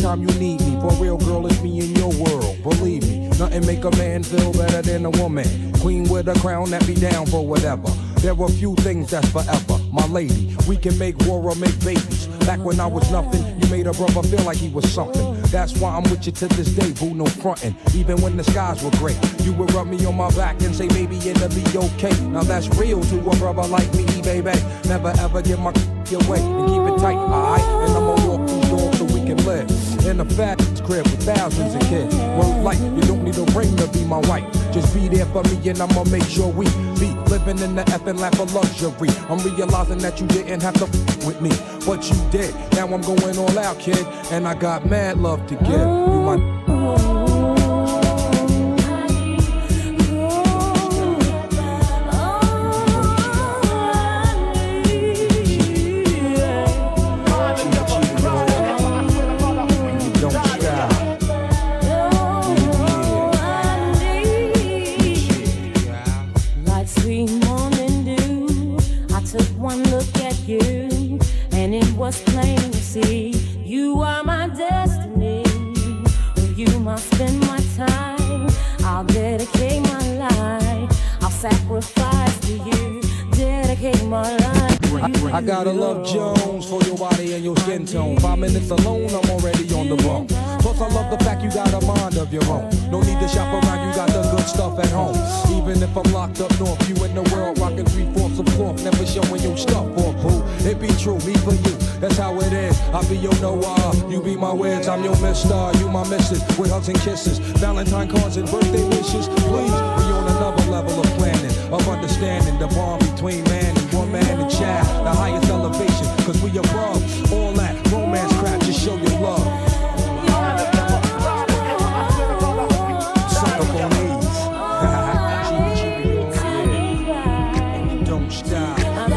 anytime you need me. For real, girl, it's me in your world. Believe me, nothing make a man feel better than a woman. Queen with a crown that be down for whatever. There were few things that's forever. My lady, we can make war or make babies. Back when I was nothing, you made a brother feel like he was something. That's why I'm with you to this day, boo, no frontin'. Even when the skies were gray, you would rub me on my back and say, baby, it'll be okay. Now that's real to a brother like me, baby. Never ever give my away and keep it tight, alright? And I'ma walk these doors so we can live in a fat crib with thousands of kids. Word like, you don't need a ring to be my wife. Just be there for me and I'ma make sure we be living in the effing lap of luxury. I'm realizing that you didn't have to with me, but you did. Now I'm going all out, kid, and I got mad love to give. You my plain to see, you are my destiny. With you must spend my time. I'll dedicate my life. I'll sacrifice to you. Dedicate my life. I gotta love Jones for your body and your skin tone. 5 minutes alone, I'm already on the bone. Plus I love the fact you got a mind of your own. No need to shop around, you got the good stuff at home. Even if I'm locked up north, you in the world rocking 3/4 of cloth. Never showing your stuff for boo. It be true, me for you, that's how it is. I be your Noah, you be my Wiz. I'm your Miss Star, you my Mrs. With hugs and kisses, Valentine cards and birthday wishes. Please, we on another level of planning, of understanding the bond between man and woman and child. The highest elevation, cause we above all that romance crap, just show your love. Suck up on these. Don't stop.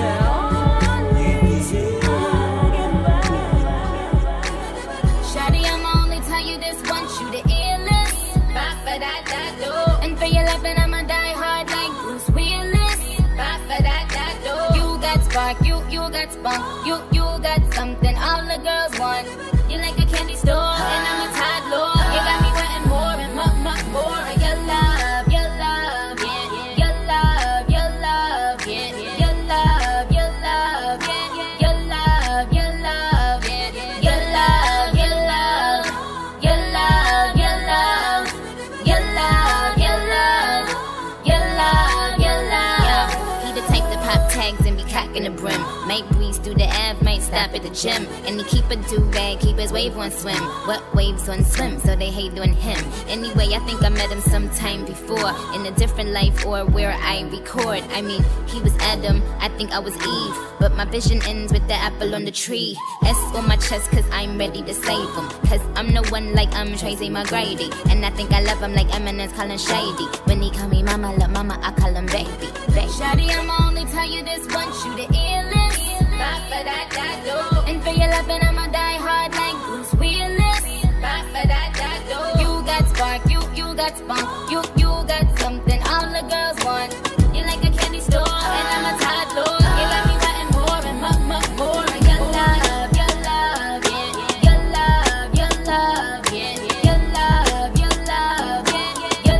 Shawty, I'ma only tell you this once, you the illest. And for your loving, I'ma die hard like Bruce Willis. You got spark, you got spunk, you got something all the girls want. You like a candy store, and I'm a toddler. You got me wanting more and more. Your love, yeah. Your love, yeah. Your love, yeah. Your love, yeah. Your love, yeah. Your love, your love. Your love, your love. Your love, your love. Your love, your love. Your love. He the type to pop tags and be cocking the brim. Might breeze through the Ave, might stop at the gym. And he keep a do-rag, keep his wave on swim. What waves on swim, so they hate on him. Anyway, I think I met him sometime before, in a different life or where I record. I mean, he was Adam, I think I was Eve. But my vision ends with the apple on the tree. S on my chest, cause I'm ready to save him. Cause I'm the one like I'm Tracy McGrady. And I think I love him like Eminem's calling Shady. When he call me mama, love mama, I call him baby. Shawty, I'ma only tell you this once, you the illest. And for your loving, I'ma die hard like Bruce Willis. You got spark, you got spunk, you got something all the girls want. You like a candy store, and I'm a toddler. You got me wanting more and more. Your love, yeah. Your love, yeah. Your love, yeah. Your love, yeah. Your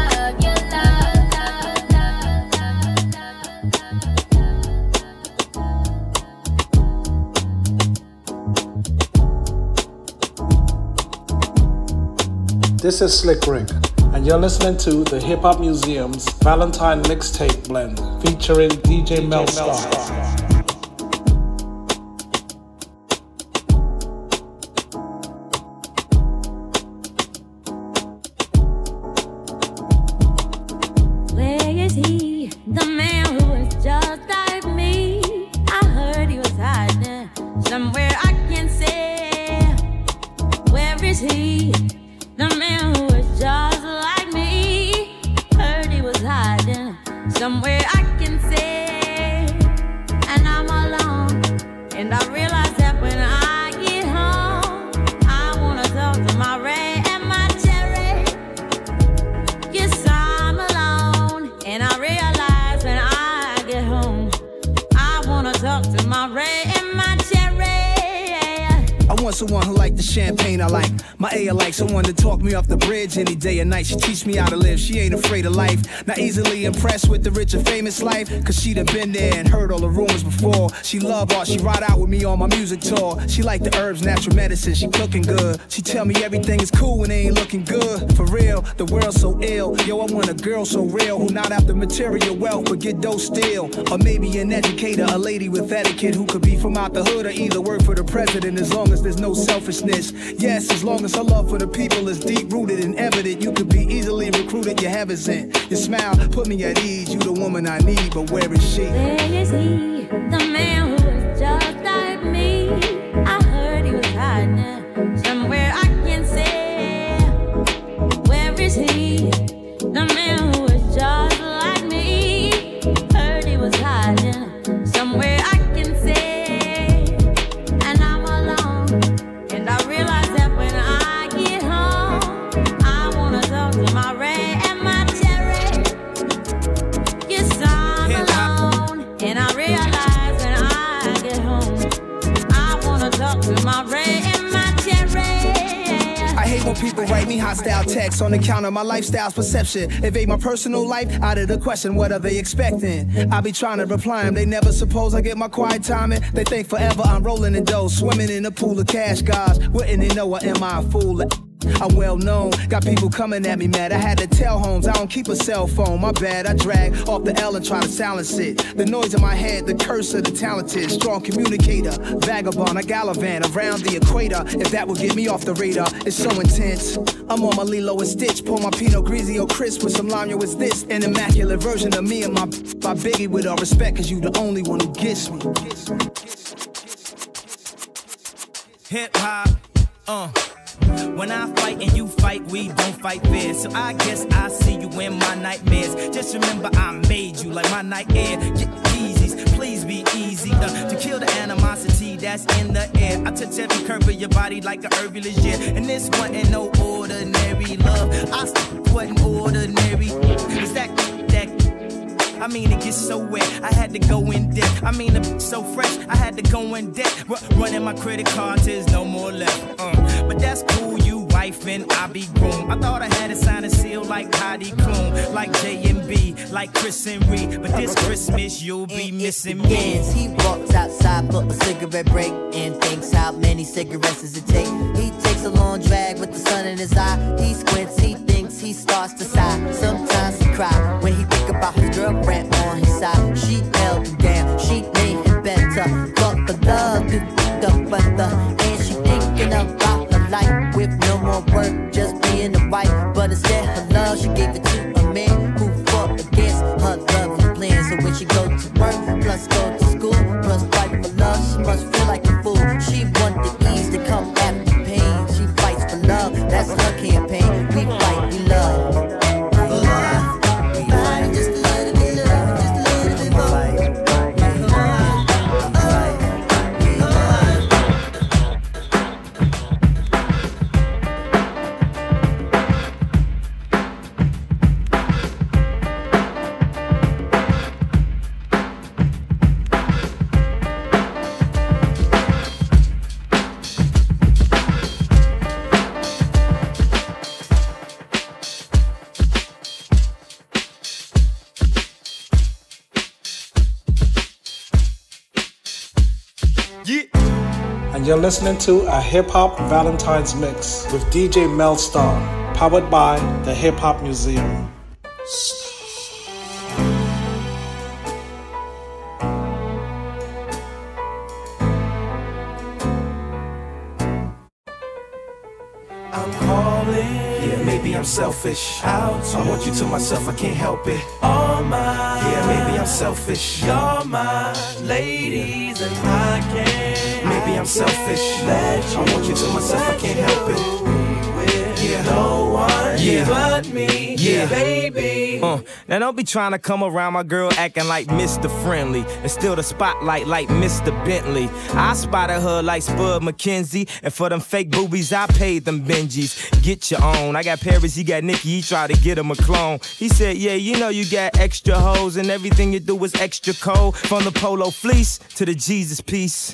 This is Slick Rick, and you're listening to the Hip Hop Museum's Valentine Mixtape Blend, featuring DJ Mell Starr. Where is he, the man who was just like me? I heard he was hiding somewhere I can say. Where is he, the man who was just like me? Heard he was hiding somewhere I can say. And I'm alone, and I realize that when I get home, I wanna talk to my Ray and my Cherry. Yes, I'm alone, and I realize when I get home, I wanna talk to my Ray and my Cherry. I want someone who like the champagne I like. My A, I like someone to talk me off the bridge any day and night. She teach me how to live, she ain't afraid of life. Not easily impressed with the rich and famous life, cause she done been there and heard all the rumors before. She love art, she ride out with me on my music tour. She like the herbs, natural medicine, she cooking good. She tell me everything is cool when they ain't looking good. For real, the world's so ill. Yo, I want a girl so real, who not after material wealth, but get dough still. Or maybe an educator, a lady with etiquette, who could be from out the hood or either work for the president, as long as there's no selfishness. Yes, as long as her love for the people is deep rooted and evident, you could be easily recruited, your heaven sent. Your smile put me at ease, you the woman I need, but where is she? Where is he, the man who was just like me? I heard he was hiding somewhere I can't say. Where is he, the man who was just like me? Heard he was hiding somewhere I can say. And I'm alone, and I realize that when I get home, I wanna talk to my Ray and my Terry. Yes, I'm alone, and I realize when I get home, I wanna talk to my Ray and my Terry. I hate when people write me hostile texts on account of my lifestyle's perception. Evade my personal life out of the question, what are they expecting? I be trying to reply them, they never suppose I get my quiet timing. They think forever I'm rolling in dough, swimming in a pool of cash, guys. Wouldn't they know, or am I a fool? I'm well known, got people coming at me mad. I had to tell Holmes I don't keep a cell phone, my bad. I drag off the L and try to silence it. The noise in my head, the curse of the talented. Strong communicator, vagabond, I gallivant around the equator. If that would get me off the radar, it's so intense. I'm on my Lilo and Stitch, pull my Pinot Grigio crisp with some lime. It's this, an immaculate version of me and my Biggie. With all respect, cause you the only one who gets me. Hip hop, when I fight and you fight, we don't fight fair. So I guess I see you in my nightmares. Just remember I made you like my night air. Get Yeezys, please be easy to kill the animosity that's in the air. I touch every curve of your body like a herbalist, yeah. And this wasn't no ordinary love. I wasn't ordinary. Is that I mean, it gets so wet, I had to go in depth. I mean, it's so fresh, I had to go in debt. Running my credit card, there's no more left. But that's cool, you wife and I be groom. I thought I had a sign and seal like Heidi Klum, like J&B, like Chris and Reed. But this Christmas, you'll be missing me. He walks outside for a cigarette break and thinks how many cigarettes does it take. He takes a long drag with the sun in his eye. He squints, he thinks, he starts to sigh. Sometimes he cries when he think about his girlfriend on his side. She held him down, she made him better. But for love, you picked up further. And she thinking about her life with no more work, just being the wife. But instead her love, she gave it to a man who fought against her lovely plans. So when she go to work, plus go to school, plus fight for love, she must feel like a fool. She want the ease to come after pain. She fights for love, that's her campaign. We fight, we love. And you're listening to a Hip Hop Valentine's mix with DJ Mell Starr, powered by the Hip Hop Museum. I'm calling. Yeah, maybe I'm selfish. I want you to myself, I can't help it. All mine. Yeah, maybe I'm selfish. You're my ladies and I can't. Maybe I'm selfish. I want you to myself, I can't help it. Yeah, no one but me. Yeah, baby. Now don't be trying to come around my girl acting like Mr. Friendly and steal the spotlight like Mr. Bentley. I spotted her like Spud McKenzie, and for them fake boobies I paid them Benjis. Get your own. I got Paris, he got Nikki, he tried to get him a clone. He said, yeah, you know you got extra hoes and everything you do is extra cold. From the polo fleece to the Jesus piece.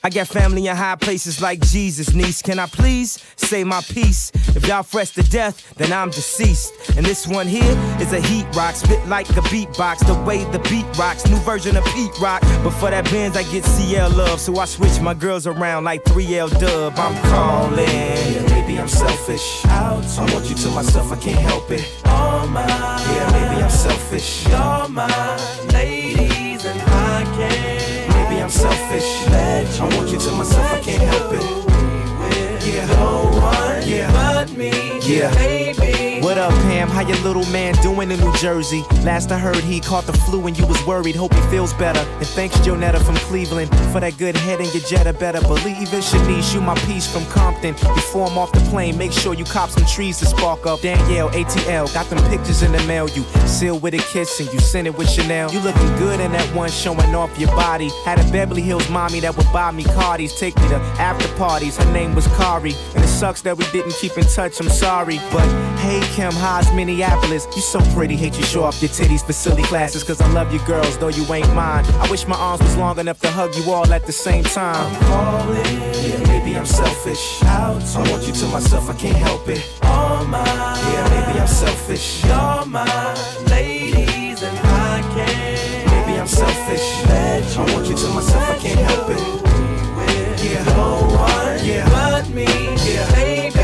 I got family in high places like Jesus, niece. Can I please say my piece? If y'all fresh to death, then I'm deceased. And this one here is a heat rock, spit like a beatbox, the way the beat rocks. New version of Pete Rock, but for that Benz I get CL love, so I switch my girls around like 3L Dub. I'm calling. Yeah, maybe I'm selfish. I want you to myself, I can't help it. All mine. Yeah, maybe I'm selfish. You're my ladies and I can't. Maybe I'm selfish. I want you to myself, I can't help it. Yeah, no one but me. Yeah, baby. What up, Pam? How your little man doing in New Jersey? Last I heard, he caught the flu and you was worried. Hope he feels better. And thanks, Jonetta from Cleveland, for that good head in your Jetta. Better believe it. Shanice, you my piece from Compton. Before I'm off the plane, make sure you cop some trees to spark up. Danielle, ATL, got them pictures in the mail. You sealed with a kiss and you sent it with Chanel. You looking good in that one, showing off your body. Had a Beverly Hills mommy that would buy me Cardis, take me to after parties. Her name was Kari, and it sucks that we didn't keep in touch. I'm sorry, but hey Kim, how's Minneapolis? You so pretty, hate you show off your titties for silly classes. Cause I love you girls, though you ain't mine. I wish my arms was long enough to hug you all at the same time. I'm calling. Yeah, maybe I'm selfish. I want you to myself, I can't help it. All mine. Yeah, maybe I'm selfish. You're my ladies and I can't. Maybe I'm selfish. I want you to myself, I can't help it. Yeah, no one but me. Yeah, baby.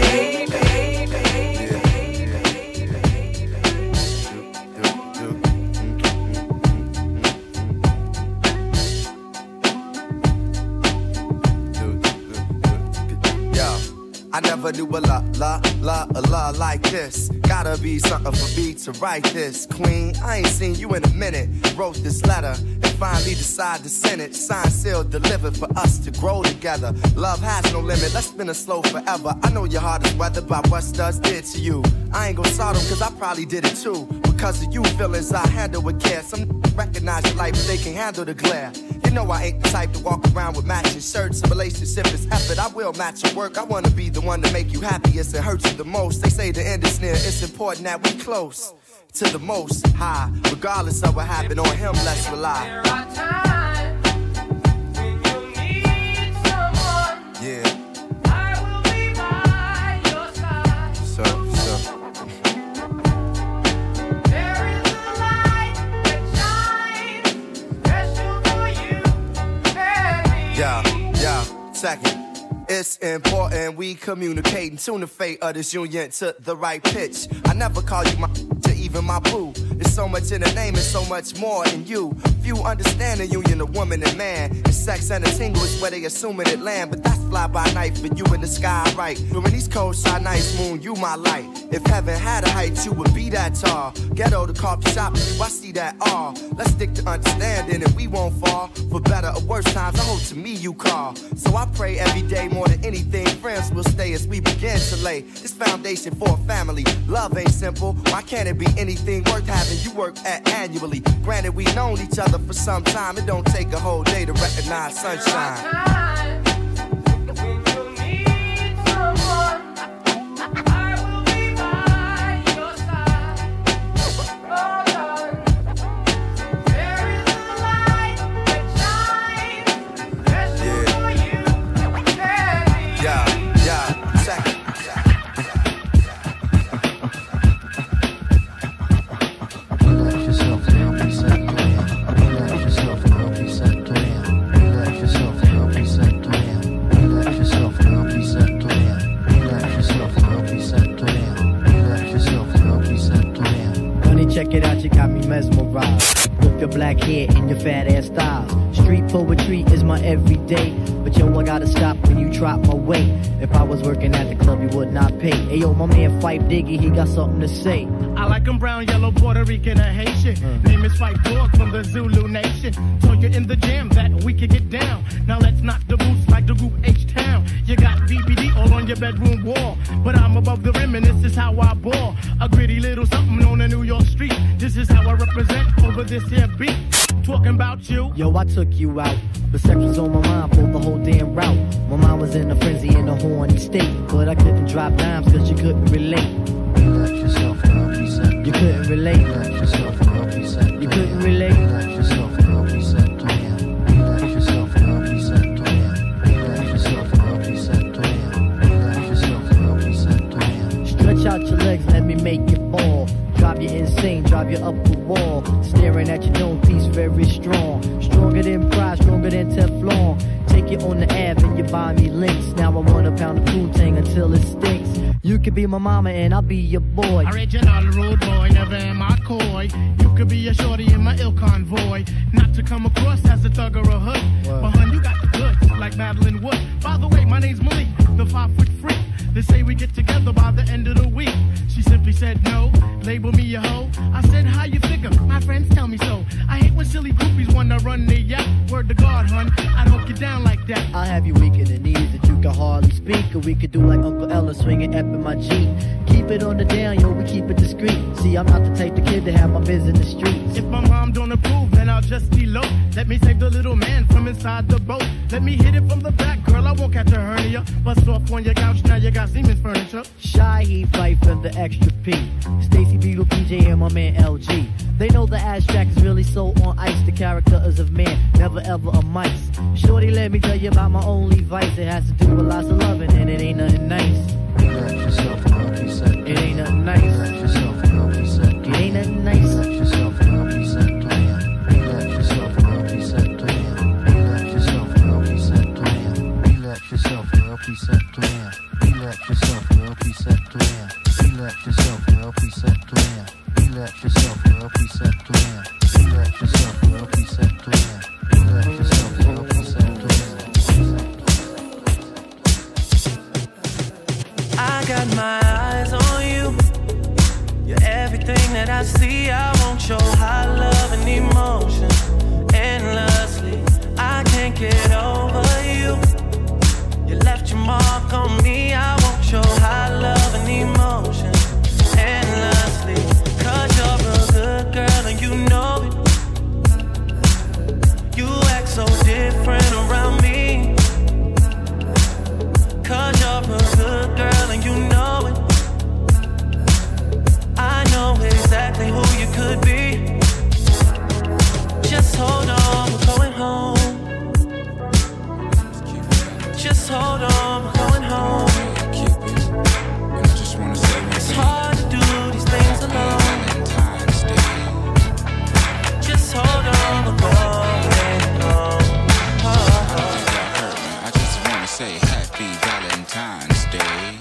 I never knew a la like this. Gotta be something for me to write this. Queen, I ain't seen you in a minute. Wrote this letter and finally decided to send it. Signed, sealed, delivered for us to grow together. Love has no limit, let's spin it slow forever. I know your heart is weathered by what studs did to you. I ain't gon' sort them cause I probably did it too. Because of you feelings I handle with care. Some recognize your life but they can handle the glare. You know I ain't the type to walk around with matching shirts. A relationship is effort, I will match your work. I wanna be the one to make you happiest and hurt you the most. They say the end is near, it's important that we close to the most high. Regardless of what happened on him, let's rely. There are times when you need someone. Yeah. I will be by your side. So. There is a light that shines special for you and me. Yeah, second. It's important we communicate and tune the fate of this union to the right pitch. I never call you my to even my boo. There's so much in the name and so much more in you. Few understand the union of woman and man. And sex and a tingle is where they assuming it land. But that's fly by night for you in the sky, right? During these cold side nights, moon, you my light. If heaven had a height, you would be that tall. Ghetto to coffee shop, you, I see that all. Let's stick to understanding and we won't fall. For better or worse times, I hope to me you call. So I pray every day more than anything, friends will stay as we begin to lay this foundation for a family. Love ain't simple, why can't it be anything worth having you work at annually? Granted, we've known each other for some time, it don't take a whole day to recognize sunshine. Check it out, you got me mesmerized with your black hair and your fat ass style. Street poetry is my everyday, but yo, I gotta stop when you drop my weight. If I was working at the club, you would not pay. Hey yo, my man Fife Diggy, he got something to say. I like him brown, yellow, Puerto Rican, or Haitian. Name is Fife Dog from the Zulu Nation. Told you in the jam that we could get down. Now let's knock the boots like the group H-Town. You got BBD all on your bedroom wall, but I'm above the rim and this is how I ball. A gritty little something on a New York street. This is how I represent over this here beat. Talking about you. Yo, I took you out, but sex was on my mind for the whole damn route. My mind was in a frenzy in a horny state, but I couldn't drop dimes cause you couldn't relate. Relax yourself, girl, reset. You couldn't relate. Relax yourself, girl, reset. You couldn't relate. Relax yourself, girl, reset. Relax yourself, girl, reset. strong. Stronger than pride, stronger than Teflon. Take you on the Ave and you buy me links. Now I want a pound of Poontang until it stinks. You could be my mama and I'll be your boy. Original rude boy, never am I coy. You could be a shorty in my ill convoy. Not to come across as a thug or a hood. But hun, you got the goods, like Madeline Wood. By the way, my name's Malik, the 5-foot freak. They say we get together by the end of the week. She simply said no, label me a hoe. I said, how you figure? My friends tell me so. I hate when silly groupies wanna run their yap. Word to God, hun, I don't get down like that. I'll have you weak in the knees that you can hardly speak. Or we could do like Uncle Ella swinging up in my Jeep. Keep it on the down, yo, we keep it discreet. See, I'm not the type of kid to have my biz in the streets. If my mom don't approve, then I'll just elope. Let me save the little man from inside the boat. Let me hit it from the back, girl, I won't catch a hernia. Bust off on your couch, now you got Siemens furniture. Shy, he fight for the extra P. Stacy Beetle, PJ, and my man LG. They know the abstract is really so on ice. The character is of man, never ever a mice. Shorty, let me tell you about my only vice. It has to do with lots of loving, and it ain't nothing nice. Relax yourself, girl, he said. It ain't nothing nice. Relax yourself, girl, he said. It ain't nothing nice. Relax yourself, girl, he said. Playing. Relax yourself, girl, he said. Playing. Relax yourself, girl, he said. Playing. Relax yourself, girl, he said. Playing. Relax yourself, girl, he said. Playing. Relax yourself, girl, he said. Playing. Relax yourself, girl, he said. Playing. Relax yourself, girl, he said. Playing. Relax yourself, girl, he said. Playing. I got my eyes on you. You're everything that I see. I want your high love and emotion endlessly. I can't get over you. You left your mark on me. I want your high love and emotion endlessly. Cause you're a good girl and you know it. You act so different around me. Cause you're a good girl and you know it. I know exactly who you could be. Just hold on, we're going home. Just hold on, we're going home. It's hard to do these things alone. Just hold on, we're going home. I just wanna say happy Valentine's Day.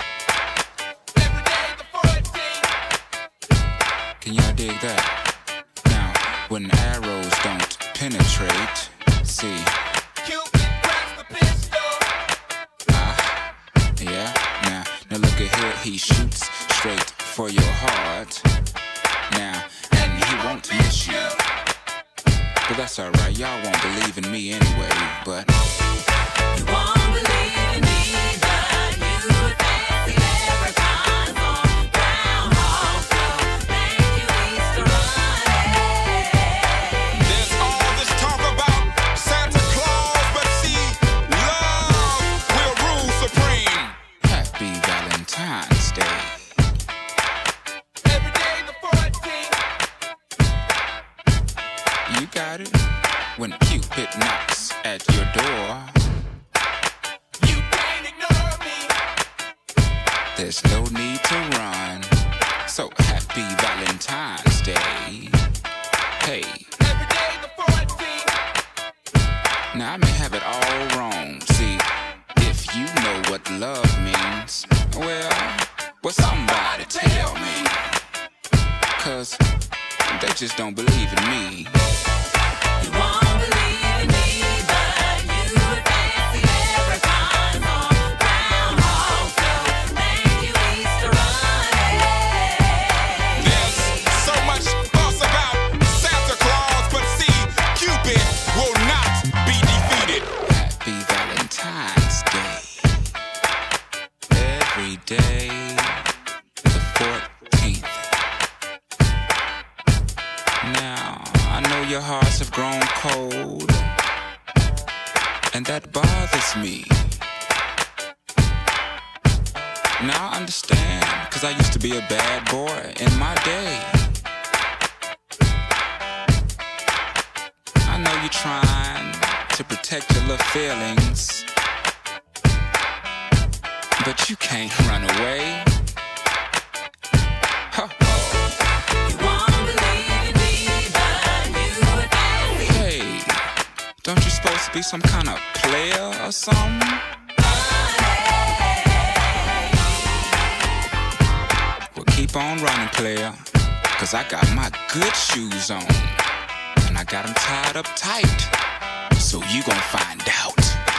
Can y'all dig that? Now, when arrows don't penetrate, see. Yeah, now look at here, he shoots straight for your heart. Now, and he won't miss you. But that's alright, y'all won't believe in me anyway, but You won't believe in me, but you would fancy leprechauns on Groundhog Flow. Thank you, Easter Bunny. there's all this talk about Santa Claus, but see, love will rule supreme. Happy Valentine's Day. Every day the 14th. You got it. When Cupid knocks at your door, you can't ignore me. There's no need to run. So happy Valentine's Day. Hey. Every day the 14th. Now I may have it all wrong. See, if you know what love means, well, somebody tell me. Cause they just don't believe in me. You won't believe in me, but you would fancy leprechauns on Groundhog Flow. Thank you, Easter Bunny. There's so much fuss about Santa Claus, but see, Cupid will not be defeated. Happy Valentine's Day. Every day, the 14th. Now, I know your hearts have grown cold, and that bothers me. Now I understand, cause I used to be a bad boy in my day. I know you're trying to protect your little feelings, but you can't run away. Don't you supposed to be some kind of player or something? Well, keep on running, player, 'cause I got my good shoes on, and I got them tied up tight, so you gon' find out.